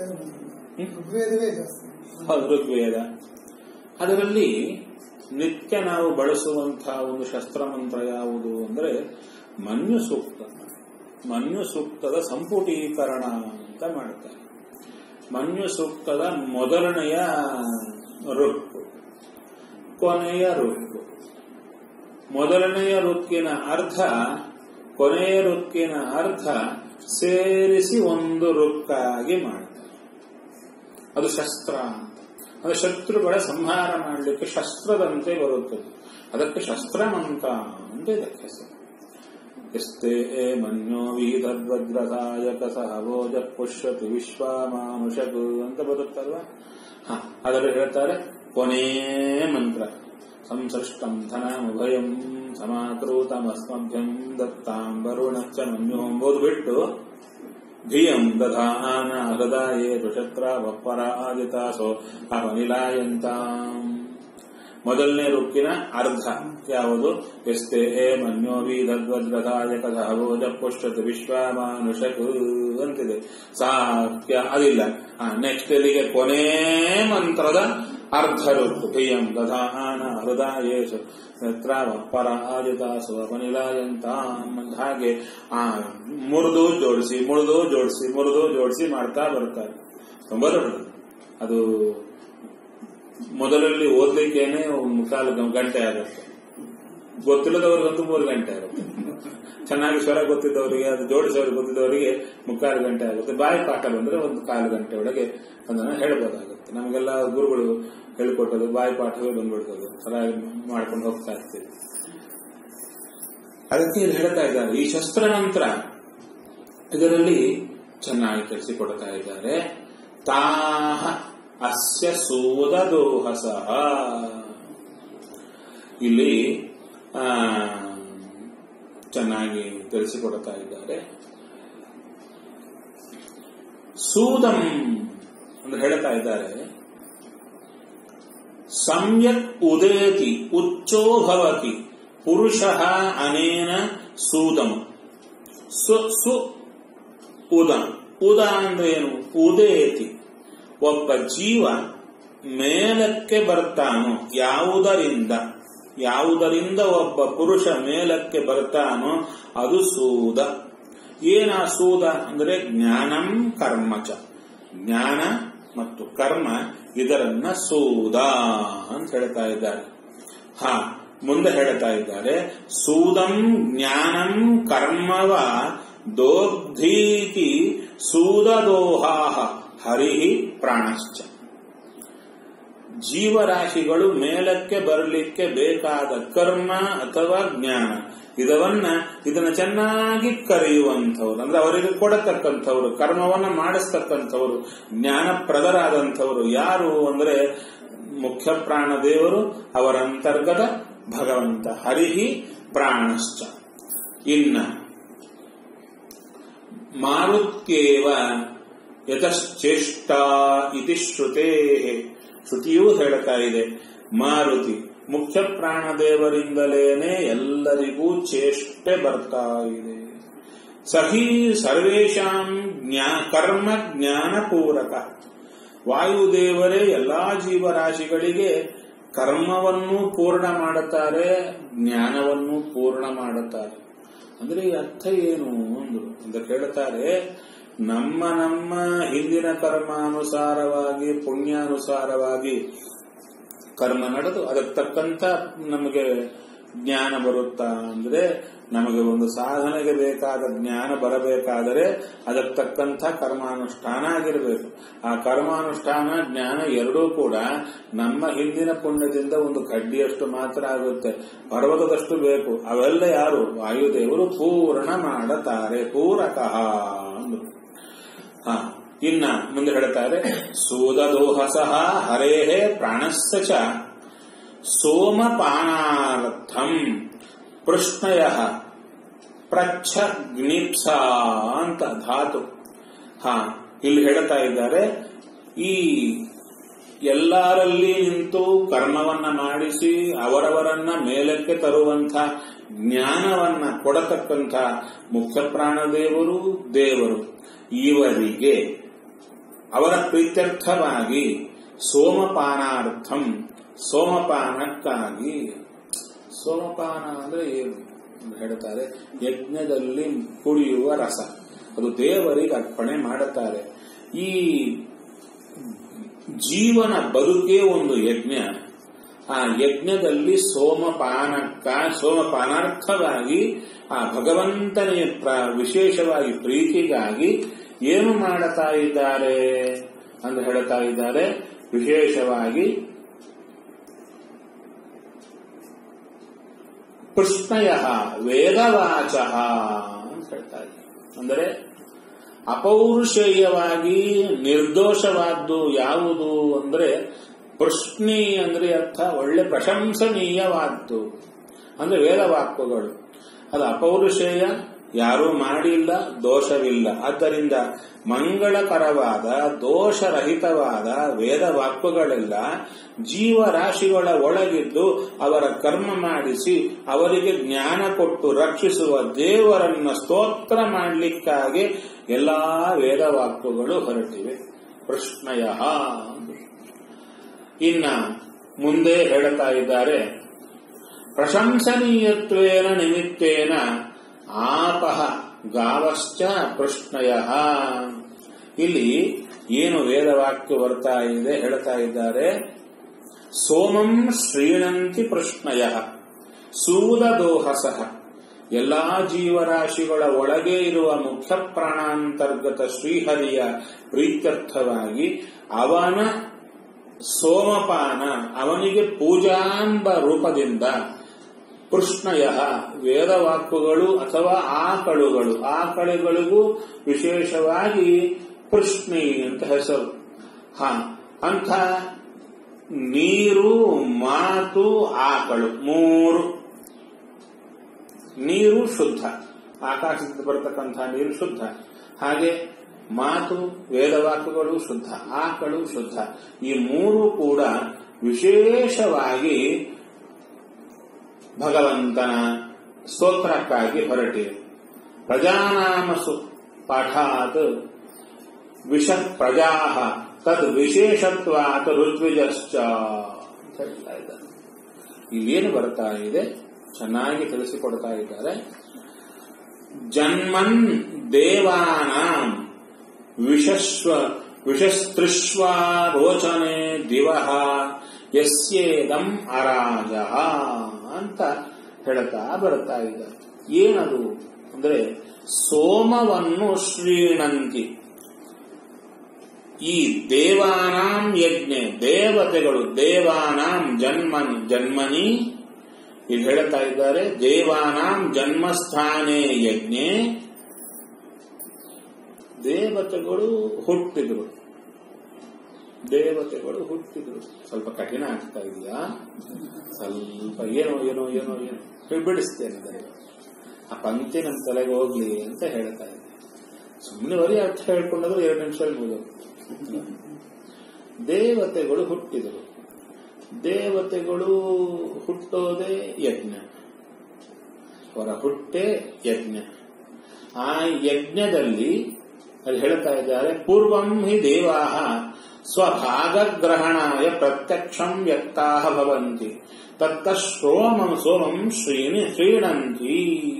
A: ಋಗ್ವೇದ ಅದರಲ್ಲಿ ನಿತ್ಯ ನಾವು ಬಳಸುವಂತಹ ಒಂದು ಶಸ್ತ್ರಮಂತ್ರ ಯಾವುದು ಅಂದ್ರೆ ಮನ್ಯು ಸೂಕ್ತ. ಮನ್ಯು ಸೂಕ್ತದ ಸಂಪುಟೀಕರಣ ಅಂತ ಮಾಡ್ತಾರೆ. ಮನ್ಯು ಸೂಕ್ತದ ಮೊದಲನೆಯ ರುಕ್ಕು, ಕೊನೆಯ ರುಕ್ಕು. ಮೊದಲನೆಯ ರುಕ್ಕಿನ ಅರ್ಧ ಕೊನೆಯ ರುಕ್ಕಿನ ಅರ್ಧ ಸೇರಿಸಿ ಒಂದು ರುಕ್ಕಾಗಿ ಮಾಡ್ತಾರೆ. ಅದು ಶಸ್ತ್ರ ಅಂತ. ಅದು ಶತ್ರುಗಳ ಸಂಹಾರ ಮಾಡಲಿಕ್ಕೆ ಶಸ್ತ್ರದಂತೆ ಬರುತ್ತದೆ. ಅದಕ್ಕೆ ಶಸ್ತ್ರಮಂತ್ರ ಅಂತ ಇದಕ್ಕೆ ಹೆಸರು. ಎಸ್ತೆ ಮನ್ಯೋ ವೀತದ್ವಜ್ರದಾಯಕ ಸಹವೋಜ ಪುಷ್ಯತಿ ವಿಶ್ವಮಾನುಷಕು ಅಂತ ಬರುತ್ತಲ್ವ. ಹ ಅದರಲ್ಲಿ ಹೇಳ್ತಾರೆ ಕೊನೇ ಮಂತ್ರ ಸಂಸೃಷ್ಟಂ ಧನಮುಭಯಂ ಸಮಾಕೃತಮಸ್ಮಭ್ಯಂ ದತ್ತಾಂ ವರುಣಶ್ಚ ಮನ್ಯೋ ಎಂಬುದು ಬಿಟ್ಟು ಧಿಯಂ ದಧಾನ ಹೃದಯೇ ದುಷತ್ರ ವಪ್ಪರ ಆದಿತಾಸೋ ಅಪನಿಲಾಯಂತಾಂ. ಮೊದಲನೇ ರುಕ್ಕಿನ ಅರ್ಧ ಯಾವುದು? ಎಸ್ತೆ ಮನ್ಯೋ ವೀತದ್ವಜ್ರದಾಯಕ ಸಹವೋಜ ಪುಷ್ಯತಿ ವಿಶ್ವಮಾನುಷಕು ಅಂತಿದೆ. ಸಾಕ್ಯ ಅದಿಲ್ಲ. ನೆಕ್ಸ್ಟ್ ಇಲ್ಲಿಗೆ ಕೊನೇ ಮಂತ್ರದ ಅರ್ಧ ರುಕ್ಕು ಧಿಯಂ ದಧಾನ ಹೃದಯೇಶು ಯತ್ರ ವಪ್ಪರ ಆದಿತಾಸು ಅಪನಿಲಾಯಂತಾಂ. ಹಾಗೆ ಆ ಮುರಿದು ಜೋಡಿಸಿ ಮುರಿದು ಜೋಡಿಸಿ ಮುರಿದು ಜೋಡಿಸಿ ಮಾಡ್ತಾ ಬರ್ತಾರೆ. ತುಂಬಾ ದೊಡ್ಡದು ಅದು. ಮೊದಲಲ್ಲಿ ಓದ್ಲಿಕ್ಕೇನೆ ಮುಕ್ಕಾಲು ಗಂಟೆ ಆಗುತ್ತೆ, ಗೊತ್ತಿಲ್ಲದವ್ರಿಗಂತೂ ಮೂರು ಗಂಟೆ ಆಗುತ್ತೆ. ಚೆನ್ನಾಗಿ ಸ್ವರ ಗೊತ್ತಿದ್ದವರಿಗೆ, ಅದು ಜೋಡಿಸೋರಿಗೆ ಗೊತ್ತಿದ್ದವರಿಗೆ ಮುಕ್ಕಾಲು ಗಂಟೆ ಆಗುತ್ತೆ. ಬಾಯಿ ಪಾಠ ಬಂದ್ರೆ ಒಂದು ಕಾಲು ಗಂಟೆ ಒಳಗೆ ಅದನ್ನ ಹೇಳ್ಬೋದಾಗುತ್ತೆ. ನಮಗೆಲ್ಲ ಗುರುಗಳು ಹೇಳಿಕೊಟ್ಟದು ಬಾಯಿ ಪಾಠವೇ ಬಂದ್ಬಿಡ್ತದೆ, ಚೆನ್ನಾಗಿ ಮಾಡ್ಕೊಂಡು ಹೋಗ್ತಾ ಇರ್ತೀವಿ. ಅದಕ್ಕೆ ಇಲ್ಲಿ ಹೇಳ್ತಾ ಇದ್ದಾರೆ ಈ ಶಸ್ತ್ರಮಂತ್ರ. ಇದರಲ್ಲಿ ಚೆನ್ನಾಗಿ ತಿಳಿಸಿಕೊಡ್ತಾ ಇದ್ದಾರೆ. ತಾಹ ಅಸ್ಯ ಸೂದದೋಹಸಃ. ಇಲ್ಲಿ ಆ ಚೆನ್ನಾಗಿ ತಿಳಿಸಿಕೊಡ್ತಾ ಇದ್ದಾರೆ. ಸೂದಂ ಅಂತ ಹೇಳ್ತಾ ಇದ್ದಾರೆ. ಸಮ್ಯಕ್ ಉದೇತಿ ಉಚ್ಚೋ ಭವತಿ ಪುರುಷಃ ಅನೇನ ಸೂದಂ. ಸು ಸು ಉದ ಉದ ಅಂದ್ರೆ ಏನು? ಉದೇತಿ, ಒಬ್ಬ ಜೀವ ಮೇಲಕ್ಕೆ ಬರ್ತಾನೋ ಯಾವುದರಿಂದ ಯಾವುದರಿಂದ ಒಬ್ಬ ಪುರುಷ ಮೇಲಕ್ಕೆ ಬರ್ತಾನೋ ಅದು ಸೂದ. ಏನ ಸೂದ ಅಂದ್ರೆ ಜ್ಞಾನಂ ಕರ್ಮಚ, ಜ್ಞಾನ ಮತ್ತು ಕರ್ಮ ಇದರನ್ನ ಸೂದ ಅಂತ ಹೇಳ್ತಾ ಇದ್ದಾರೆ. ಹಾ ಮುಂದೆ ಹೇಳ್ತಾ ಇದ್ದಾರೆ ಸೂದಂ ಜ್ಞಾನಂ ಕರ್ಮವ ದೋಗ್ಧೀತಿ ಸೂದದೋಹಾಹ ಹರಿಹಿ ಪ್ರಾಣಶ್ಚ. ಜೀವರಾಶಿಗಳು ಮೇಲಕ್ಕೆ ಬರಲಿಕ್ಕೆ ಬೇಕಾದ ಕರ್ಮ ಅಥವಾ ಜ್ಞಾನ ಇದವನ್ನ ಇದನ್ನ ಚೆನ್ನಾಗಿ ಕರೆಯುವಂಥವ್ರು, ಅಂದ್ರೆ ಅವರಿಗೆ ಕೊಡತಕ್ಕಂಥವ್ರು, ಕರ್ಮವನ್ನ ಮಾಡಿಸ್ತಕ್ಕಂಥವ್ರು, ಜ್ಞಾನಪ್ರದರಾದಂಥವರು ಯಾರು ಅಂದ್ರೆ ಮುಖ್ಯ ಪ್ರಾಣ ದೇವರು, ಅವರ ಅಂತರ್ಗತ ಭಗವಂತ ಹರಿಹಿ ಪ್ರಾಣಶ್ಚ. ಇನ್ನ ಮಾರುತ್ಯೇವ ಯತಶ್ಚೇಷ್ಟ ಇತಿ ಶ್ರುತೇ. ಶ್ರುತಿಯೂ ಹೇಳ್ತಾ ಇದೆ ಮಾರುತಿ ಮುಖ್ಯ ಪ್ರಾಣದೇವರಿಂದಲೇನೆ ಎಲ್ಲರಿಗೂ ಚೇಷ್ಟೆ ಬರ್ತಾ ಇದೆ. ಸಹಿ ಸರ್ವೇಷಾಂ ಜ್ಞಾ ಕರ್ಮ ಜ್ಞಾನ ಪೂರಕ. ವಾಯುದೇವರೇ ಎಲ್ಲಾ ಜೀವರಾಶಿಗಳಿಗೆ ಕರ್ಮವನ್ನು ಪೂರ್ಣ ಮಾಡುತ್ತಾರೆ, ಜ್ಞಾನವನ್ನು ಪೂರ್ಣ ಮಾಡುತ್ತಾರೆ. ಅಂದ್ರೆ ಈ ಅರ್ಥ ಏನು ಅಂದ್ರು ಅಂತ ಕೇಳುತ್ತಾರೆ. ನಮ್ಮ ನಮ್ಮ ಹಿಂದಿನ ಕರ್ಮಾನುಸಾರವಾಗಿ ಪುಣ್ಯಾನುಸಾರವಾಗಿ ಕರ್ಮ ನಡೆದು ಅದಕ್ಕೆ ತಕ್ಕಂತ ನಮಗೆ ಜ್ಞಾನ ಬರುತ್ತಾ ಅಂದ್ರೆ, ನಮಗೆ ಒಂದು ಸಾಧನೆಗೆ ಬೇಕಾದ ಜ್ಞಾನ ಬರಬೇಕಾದರೆ ಅದಕ್ಕೆ ತಕ್ಕಂಥ ಕರ್ಮಾನುಷ್ಠಾನ ಆಗಿರಬೇಕು. ಆ ಕರ್ಮಾನುಷ್ಠಾನ ಜ್ಞಾನ ಎರಡೂ ಕೂಡ ನಮ್ಮ ಹಿಂದಿನ ಪುಣ್ಯದಿಂದ ಒಂದು ಕಡ್ಡಿಯಷ್ಟು ಮಾತ್ರ ಆಗುತ್ತೆ, ಪರ್ವತದಷ್ಟು ಬೇಕು. ಅವೆಲ್ಲ ಯಾರು? ವಾಯುದೇವರು ಪೂರ್ಣ ಮಾಡುತ್ತಾರೆ. ಪೂರಕಃ ಅಂದ್ರು. ಹ ಇನ್ನ ಮುಂದೆ ಹೇಳ್ತಾರೆ ಸೂದದೋಹಸಃ ಹರೇಹೇ ಪ್ರಾಣಸ್ಯ ಚ ಸೋಮಪಾನಾರ್ಥಂ ಪೃಷ್ಣಯಃ ಪ್ರಚ್ಛಗ್ನಿಪ್ಸ ಅಂತ ಧಾತು. ಹಾ, ಇಲ್ಲಿ ಹೇಳ್ತಾ ಇದ್ದಾರೆ, ಈ ಎಲ್ಲರಲ್ಲಿ ನಿಂತು ಕರ್ಮವನ್ನ ಮಾಡಿಸಿ ಅವರವರನ್ನ ಮೇಲಕ್ಕೆ ತರುವಂಥ ಜ್ಞಾನವನ್ನ ಕೊಡತಕ್ಕಂಥ ಮುಖ್ಯ ಪ್ರಾಣದೇವರು ದೇವರು. ಇವರಿಗೆ ಅವರ ಪ್ರೀತ್ಯರ್ಥವಾಗಿ ಸೋಮಪಾನಾರ್ಥಂ, ಸೋಮಪಾನಕ್ಕಾಗಿ, ಸೋಮಪಾನ ಅಂದ್ರೆ ಏನು ಹೇಳ್ತಾರೆ, ಯಜ್ಞದಲ್ಲಿ ಕುಡಿಯುವ ರಸ, ಅದು ದೇವರಿಗೆ ಅರ್ಪಣೆ ಮಾಡುತ್ತಾರೆ. ಈ ಜೀವನ ಬದುಕೇ ಒಂದು ಯಜ್ಞ. ಆ ಯಜ್ಞದಲ್ಲಿ ಸೋಮಪಾನಕ್ಕ ಸೋಮಪಾನಾರ್ಥವಾಗಿ ಆ ಭಗವಂತನೇ ವಿಶೇಷವಾಗಿ ಪ್ರೀತಿಗಾಗಿ ಏನು ಮಾಡುತ್ತಾ ಇದ್ದಾರೆ ಅಂತ ಹೇಳ್ತಾ ಇದ್ದಾರೆ. ವಿಶೇಷವಾಗಿ ಕೃಷ್ಣಯ ವೇದವಾಚ ಅಂತ ಹೇಳ್ತಾ ಇದ್ದಾರೆ. ಅಂದರೆ ಅಪೌರುಷೇಯವಾಗಿ ನಿರ್ದೋಷವಾದ್ದು ಯಾವುದು ಅಂದ್ರೆ ಪೃಷ್ಣಿ ಅಂದ್ರೆ ಅರ್ಥ ಒಳ್ಳೆ ಪ್ರಶಂಸನೀಯವಾದ್ದು ಅಂದ್ರೆ ವೇದವಾಕ್ಯಗಳು. ಅದು ಅಪೌರುಷೇಯ, ಯಾರೂ ಮಾಡಿಲ್ಲ, ದೋಷವಿಲ್ಲ. ಆದ್ದರಿಂದ ಮಂಗಳಕರವಾದ ದೋಷರಹಿತವಾದ ವೇದವಾಕ್ಯಗಳೆಲ್ಲ ಜೀವರಾಶಿಗಳ ಒಳಗಿದ್ದು ಅವರ ಕರ್ಮ ಮಾಡಿಸಿ ಅವರಿಗೆ ಜ್ಞಾನ ಕೊಟ್ಟು ರಕ್ಷಿಸುವ ದೇವರನ್ನ ಸ್ತೋತ್ರ ಮಾಡಲಿಕ್ಕಾಗಿ ಎಲ್ಲಾ ವೇದವಾಕ್ಯಗಳು ಹೊರಟಿವೆ. ಕೃಷ್ಣಯ. ಇನ್ನ ಮುಂದೆ ಹೇಳ್ತಾ ಇದ್ದಾರೆ, ಪ್ರಶಂಸನೀಯತ್ವೇನ ನಿಮಿತ್ತೇನ ಆಪಹ ಗಾವಶ್ಚ ಕೃಷ್ಣಯ. ಇಲ್ಲಿ ಏನು ವೇದವಾಕ್ಯ ಬರ್ತಾ ಇದೆ ಹೇಳ್ತಾ ಇದ್ದಾರೆ, ಸೋಮಂ ಶ್ರೀಣಂತಿ ಕೃಷ್ಣಯ ಸೂದದೋಹಸಃ. ಎಲ್ಲಾ ಜೀವರಾಶಿಗಳ ಒಳಗೆ ಇರುವ ಮುಖ್ಯ ಪ್ರಾಣಾಂತರ್ಗತ ಶ್ರೀಹರಿಯ ಪ್ರೀತ್ಯರ್ಥವಾಗಿ ಅವನ ಸೋಮಪಾನ, ಅವನಿಗೆ ಪೂಜಾಂಬ ರೂಪದಿಂದ ಕೃಷ್ಣಯ ವೇದವಾಕ್ಯಗಳು ಅಥವಾ ಆಕಳುಗಳು, ಆಕಳುಗಳಿಗೂ ವಿಶೇಷವಾಗಿ ಕೃಷ್ಣಿ ಅಂತ ಹೆಸರು. ಹ ಅಂಥ ನೀರು, ಮಾತು, ಆಕಳು ಮೂರು. ನೀರು ಶುದ್ಧ, ಆಕಾಶದಿಂದ ಬರತಕ್ಕಂಥ ನೀರು ಶುದ್ಧ. ಹಾಗೆ ಮಾತು, ವೇದವಾಕ್ಯಗಳು ಶುದ್ಧ, ಆಕಳು ಶುದ್ಧ. ಈ ಮೂರು ಕೂಡ ವಿಶೇಷವಾಗಿ ಭಗವಂತನ ಸ್ತೋತ್ರಕ್ಕಾಗಿ ಹೊರಟಿವೆ. ಪ್ರಜಾನಾಮಸು ಪಾಠಾತ್ ವಿಷ ಪ್ರಜಾ ತದ್ ವಿಶೇಷತ್ವಾತ್ ಋತ್ವಿಜಶ್ಚ ಅಂತ ಹೇಳ್ತಾ ಇದ್ದಾರೆ. ಇಲ್ಲೇನು ಬರ್ತಾ ಇದೆ ಚೆನ್ನಾಗಿ ತಿಳಿಸಿಕೊಡ್ತಾ ಇದ್ದಾರೆ. ಜನ್ಮನ್ ದೇವಾನಾಂ ವಿಶಸ್ವ ವಿಷಸ್ತೃಷ್ವ ರೋಚನೆ ದಿವಹ ಯಸ್ಯೇದಂ ಅರಾಜಃ ಅಂತ ಹೇಳ್ತಾ ಬರ್ತಾ ಇದ್ದಾರೆ. ಏನದು ಅಂದ್ರೆ ಸೋಮವನ್ನು ಶ್ರೀಣಂತಿ. ಈ ದೇವಾನಾಂ ಯಜ್ಞೆ, ದೇವತೆಗಳು ದೇವಾನಾಂ ಜನ್ಮನ್ ಜನ್ಮನಿ ಇಲ್ಲಿ ಹೇಳ್ತಾ ಇದ್ದಾರೆ. ದೇವಾನಾಂ ಜನ್ಮಸ್ಥಾನೇ ಯಜ್ಞೆ, ದೇವತೆಗಳು ಹುಟ್ಟಿದ್ರು, ದೇವತೆಗಳು ಹುಟ್ಟಿದ್ರು. ಸ್ವಲ್ಪ ಕಠಿಣ ಆಗ್ತಾ ಇದೆಯಾ? ಸ್ವಲ್ಪ ಏನೋ ಏನೋ ಏನೋ ಏನೋ ಬಿಡಿಸ್ತೇನೆ, ಆ ಪಂಕ್ತಿ ನಮ್ಮ ತಲೆಗೆ ಹೋಗ್ಲಿ ಅಂತ ಹೇಳ್ತಾ ಇದ್ದೆ. ಸುಮ್ಮನೆ ಬರೀ ಅರ್ಥ ಹೇಳ್ಕೊಂಡ್ರು ಎರಡು ನಿಮಿಷ ಮುಗಿದು. ದೇವತೆಗಳು ಹುಟ್ಟಿದರು, ದೇವತೆಗಳು ಹುಟ್ಟೋದೇ ಯಜ್ಞ, ಅವರ ಹುಟ್ಟೆ ಯಜ್ಞ. ಆ ಯಜ್ಞದಲ್ಲಿ ಅಲ್ಲಿ ಹೇಳ್ತಾ ಇದ್ದಾರೆ, ಪೂರ್ವಂ ಹಿ ದೇವಾಃ ಸ್ವಭಾಗಗ್ರಹಣಾಯ ಪ್ರತ್ಯಕ್ಷಂ ವ್ಯಕ್ತಾಃ ಭವಂತಿ ತತ್ತ ಸೋಮಂ ಸೋಮಂ ಶ್ರೀನಿ ಶ್ರೀಣಂತಿ.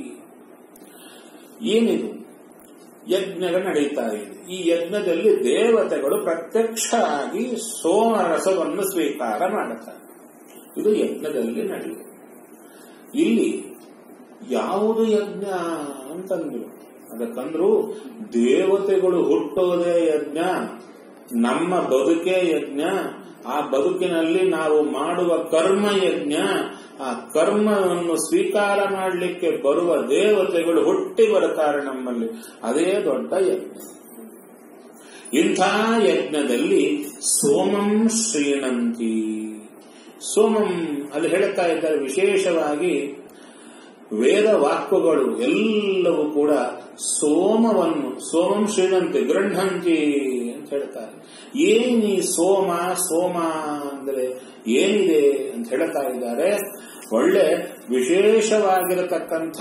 A: ಏನಿದು? ಯಜ್ಞಗಳು ನಡೀತಾ ಇದೆ. ಈ ಯಜ್ಞದಲ್ಲಿ ದೇವತೆಗಳು ಪ್ರತ್ಯಕ್ಷ ಆಗಿ ಸೋಮರಸವನ್ನು ಸ್ವೀಕಾರ ಮಾಡುತ್ತಾರೆ. ಇದು ಯಜ್ಞದಲ್ಲಿ ನಡೆಯುತ್ತೆ. ಇಲ್ಲಿ ಯಾವುದು ಯಜ್ಞ ಅಂತಂದ್ರು, ಅದಕ್ಕಂದ್ರು ದೇವತೆಗಳು ಹುಟ್ಟೋದೇ ಯಜ್ಞ, ನಮ್ಮ ಬದುಕೇ ಯಜ್ಞ, ಆ ಬದುಕಿನಲ್ಲಿ ನಾವು ಮಾಡುವ ಕರ್ಮ ಯಜ್ಞ, ಆ ಕರ್ಮವನ್ನು ಸ್ವೀಕಾರ ಮಾಡಲಿಕ್ಕೆ ಬರುವ ದೇವತೆಗಳು ಹುಟ್ಟಿ ಬರುತ್ತಾರೆ ನಮ್ಮಲ್ಲಿ, ಅದೇ ದೊಡ್ಡ ಯಜ್ಞ. ಇಂಥ ಯಜ್ಞದಲ್ಲಿ ಸೋಮಂ ಶ್ರೀಣಂತಿ. ಸೋಮಂ ಅಲ್ಲಿ ಹೇಳ್ತಾ ಇದ್ದಾರೆ ವಿಶೇಷವಾಗಿ ವೇದ ವಾಕ್ಯಗಳು ಎಲ್ಲವೂ ಕೂಡ ಸೋಮವನ್ನು ಸೋಮಂ ಶ್ರೀನಂತೆ ಗೃಹಂತಿ ಅಂತ ಹೇಳ್ತಾರೆ. ಏನಿ ಸೋಮ ಸೋಮ ಅಂದ್ರೆ ಏನಿದೆ ಅಂತ ಹೇಳ್ತಾ ಇದ್ದಾರೆ. ಒಳ್ಳೆ ವಿಶೇಷವಾಗಿರತಕ್ಕಂಥ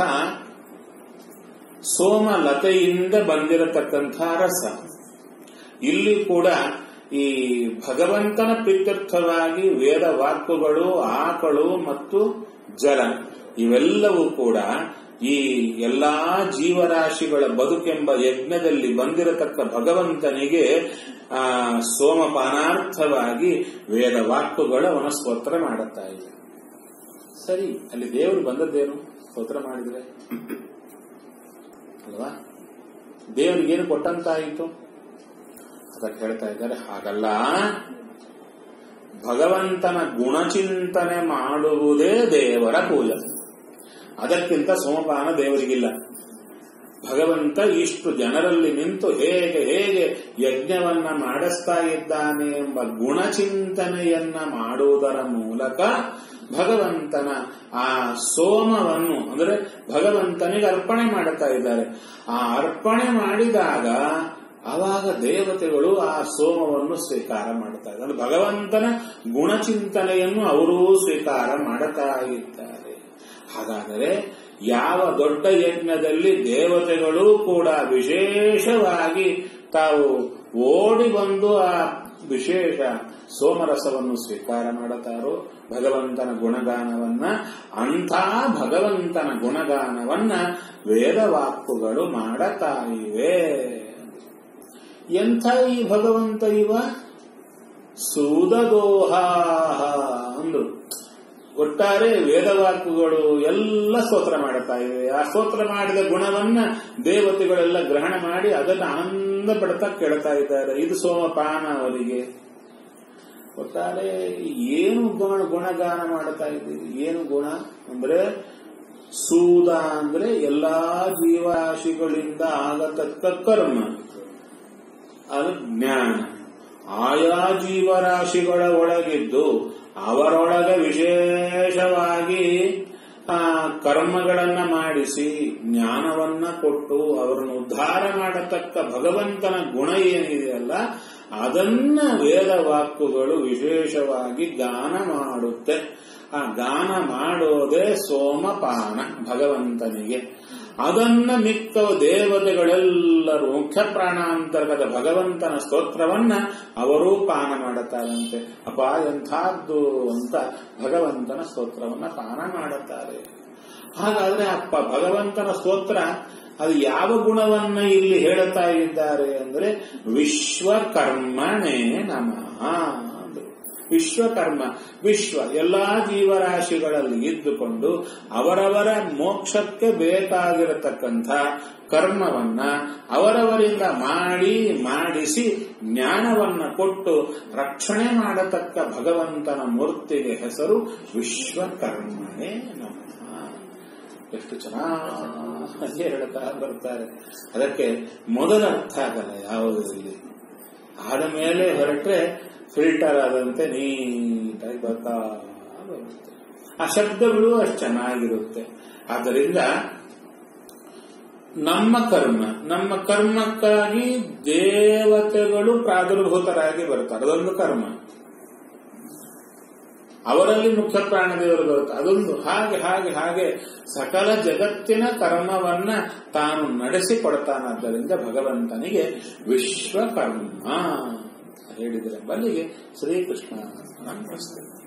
A: ಸೋಮಲತೆಯಿಂದ ಬಂದಿರತಕ್ಕಂಥ ರಸ. ಇಲ್ಲಿ ಕೂಡ ಈ ಭಗವಂತನ ಪ್ರೀತ್ಯರ್ಥವಾಗಿ ವೇದ ವಾಕ್ಯಗಳು, ಆಕಳು ಮತ್ತು ಜಲ ಇವೆಲ್ಲವೂ ಕೂಡ ಈ ಎಲ್ಲಾ ಜೀವರಾಶಿಗಳ ಬದುಕೆಂಬ ಯಜ್ಞದಲ್ಲಿ ಬಂದಿರತಕ್ಕ ಭಗವಂತನಿಗೆ ಆ ಸೋಮಪಾನಾರ್ಥವಾಗಿ ವೇದ ವಾಕ್ಯಗಳು ಅವನ ಸ್ತೋತ್ರ ಮಾಡುತ್ತಾ ಇದೆ. ಸರಿ, ಅಲ್ಲಿ ದೇವರು ಬಂದದ್ದೇನು? ಸ್ತೋತ್ರ ಮಾಡಿದ್ರೆ ಅಲ್ವಾ? ದೇವರಿಗೇನು ಕೊಟ್ಟಂತಾಯಿತು? ಅದಕ್ಕೆ ಹೇಳ್ತಾ ಇದ್ದಾರೆ, ಹಾಗಲ್ಲ, ಭಗವಂತನ ಗುಣಚಿಂತನೆ ಮಾಡುವುದೇ ದೇವರ ಪೂಜೆ. ಅದಕ್ಕಿಂತ ಸೋಮಪಾನ ದೇವರಿಗಿಲ್ಲ. ಭಗವಂತ ಇಷ್ಟು ಜನರಲ್ಲಿ ನಿಂತು ಹೇಗೆ ಹೇಗೆ ಯಜ್ಞವನ್ನ ಮಾಡಿಸ್ತಾ ಇದ್ದಾನೆ ಎಂಬ ಗುಣಚಿಂತನೆಯನ್ನ ಮಾಡುವುದರ ಮೂಲಕ ಭಗವಂತನ ಆ ಸೋಮವನ್ನು ಅಂದರೆ ಭಗವಂತನಿಗೆ ಅರ್ಪಣೆ ಮಾಡುತ್ತಾ ಇದ್ದಾರೆ. ಆ ಅರ್ಪಣೆ ಮಾಡಿದಾಗ ಆವಾಗ ದೇವತೆಗಳು ಆ ಸೋಮವನ್ನು ಸ್ವೀಕಾರ ಮಾಡುತ್ತಾ ಇದ್ದಾರೆ. ಭಗವಂತನ ಗುಣಚಿಂತನೆಯನ್ನು ಅವರೂ ಸ್ವೀಕಾರ ಮಾಡುತ್ತಾ ಇದ್ದಾರೆ. ಹಾಗಾದರೆ ಯಾವ ದೊಡ್ಡ ಯಜ್ಞದಲ್ಲಿ ದೇವತೆಗಳು ಕೂಡ ವಿಶೇಷವಾಗಿ ತಾವು ಓಡಿ ಬಂದು ಆ ವಿಶೇಷ ಸೋಮರಸವನ್ನು ಸ್ವೀಕಾರ ಮಾಡುತ್ತಾರೋ ಭಗವಂತನ ಗುಣಗಾನವನ್ನ, ಅಂಥ ಭಗವಂತನ ಗುಣಗಾನವನ್ನ ವೇದವಾಕ್ಯಗಳು ಮಾಡುತ್ತಾ ಇವೆ. ಎಂಥ ಈ ಭಗವಂತ ಇವ ಸೂದದೋಹ ಅಂದ್ರು. ಒಟ್ಟಾರೆ ವೇದವಾಕ್ಯಗಳು ಎಲ್ಲ ಸ್ತೋತ್ರ ಮಾಡುತ್ತಾ ಇವೆ. ಆ ಸ್ತೋತ್ರ ಮಾಡಿದ ಗುಣವನ್ನ ದೇವತೆಗಳೆಲ್ಲ ಗ್ರಹಣ ಮಾಡಿ ಅದನ್ನು ಆನಂದ ಪಡ್ತಾ ಕೇಳ್ತಾ ಇದ್ದಾರೆ. ಇದು ಸೋಮಪಾನ ಅವರಿಗೆ. ಒಟ್ಟಾರೆ ಏನು ಗುಣ ಗುಣಗಾನ ಮಾಡುತ್ತಾ ಇದ್ದೀವಿ? ಏನು ಗುಣ ಅಂದ್ರೆ ಸೂದ ಅಂದ್ರೆ ಎಲ್ಲಾ ಜೀವರಾಶಿಗಳಿಂದ ಆಗತಕ್ಕ ಕರ್ಮ, ಅದು ಜ್ಞಾನ. ಆಯಾ ಜೀವರಾಶಿಗಳ ಒಳಗಿದ್ದು ಅವರೊಳಗೆ ವಿಶೇಷವಾಗಿ ಆ ಕರ್ಮಗಳನ್ನ ಮಾಡಿಸಿ ಜ್ಞಾನವನ್ನ ಕೊಟ್ಟು ಅವರನ್ನು ಉದ್ಧಾರ ಮಾಡತಕ್ಕ ಭಗವಂತನ ಗುಣ ಏನಿದೆಯಲ್ಲ ಅದನ್ನ ವೇದವಾಕ್ಯಗಳು ವಿಶೇಷವಾಗಿ ಗಾನ ಮಾಡುತ್ತೆ. ಆ ಗಾನ ಮಾಡೋದೇ ಸೋಮಪಾನ ಭಗವಂತನಿಗೆ. ಅದನ್ನ ಮಿಕ್ಕ ದೇವತೆಗಳೆಲ್ಲರೂ ಮುಖ್ಯ ಪ್ರಾಣಾಂತರ್ಗತ ಭಗವಂತನ ಸ್ತೋತ್ರವನ್ನ ಅವರೂ ಪಾನ ಮಾಡುತ್ತಾರಂತೆ. ಅಪ ಎಂಥದ್ದು ಅಂತ ಭಗವಂತನ ಸ್ತೋತ್ರವನ್ನ ಪಾನ ಮಾಡುತ್ತಾರೆ. ಹಾಗಾದ್ರೆ ಅಪ್ಪ ಭಗವಂತನ ಸ್ತೋತ್ರ ಅದು ಯಾವ ಗುಣವನ್ನ ಇಲ್ಲಿ ಹೇಳುತ್ತಾ ಇದ್ದಾರೆ ಅಂದ್ರೆ ವಿಶ್ವಕರ್ಮಣೇ ನಮಃ. ವಿಶ್ವಕರ್ಮ, ವಿಶ್ವ ಎಲ್ಲಾ ಜೀವರಾಶಿಗಳಲ್ಲಿ ಇದ್ದುಕೊಂಡು ಅವರವರ ಮೋಕ್ಷಕ್ಕೆ ಬೇಕಾಗಿರತಕ್ಕಂಥ ಕರ್ಮವನ್ನ ಅವರವರಿಂದ ಮಾಡಿ ಮಾಡಿಸಿ ಜ್ಞಾನವನ್ನ ಕೊಟ್ಟು ರಕ್ಷಣೆ ಮಾಡತಕ್ಕ ಭಗವಂತನ ಮೂರ್ತಿಗೆ ಹೆಸರು ವಿಶ್ವಕರ್ಮಣೇ ನಮಃ. ಎಷ್ಟು ಚೆನ್ನಾಗಿ ಹೇಳ್ತಾ ಬರ್ತಾರೆ. ಅದಕ್ಕೆ ಮೊದಲ ಅರ್ಥ ಆಗಲ್ಲ ಯಾವುದು ಇಲ್ಲಿ, ಆದ ಮೇಲೆ ಹೊರಟ್ರೆ ಫಿಲ್ಟರ್ ಆದಂತೆ ನೀಟಾಗಿ ಬರ್ತಾ ಬರುತ್ತೆ. ಆ ಶಬ್ದಗಳು ಅಷ್ಟು ಚೆನ್ನಾಗಿರುತ್ತೆ. ಆದ್ದರಿಂದ ನಮ್ಮ ಕರ್ಮ ನಮ್ಮ ಕರ್ಮಕ್ಕಾಗಿ ದೇವತೆಗಳು ಪ್ರಾದುರ್ಭೂತರಾಗಿ ಬರ್ತಾರೆ, ಅದೊಂದು ಕರ್ಮ. ಅವರಲ್ಲಿ ಮುಖ್ಯ ಪ್ರಾಣದೇವರು ಬರುತ್ತೆ, ಅದೊಂದು. ಹಾಗೆ ಹಾಗೆ ಹಾಗೆ ಸಕಲ ಜಗತ್ತಿನ ಕರ್ಮವನ್ನ ತಾನು ನಡೆಸಿಕೊಡ್ತಾನಾದ್ದರಿಂದ ಭಗವಂತನಿಗೆ ವಿಶ್ವಕರ್ಮ ಹೇಳಿದರೆ ಬಲ್ಲಿಗೆ ಶ್ರೀಕೃಷ್ಣ ನಮಸ್ತೆ.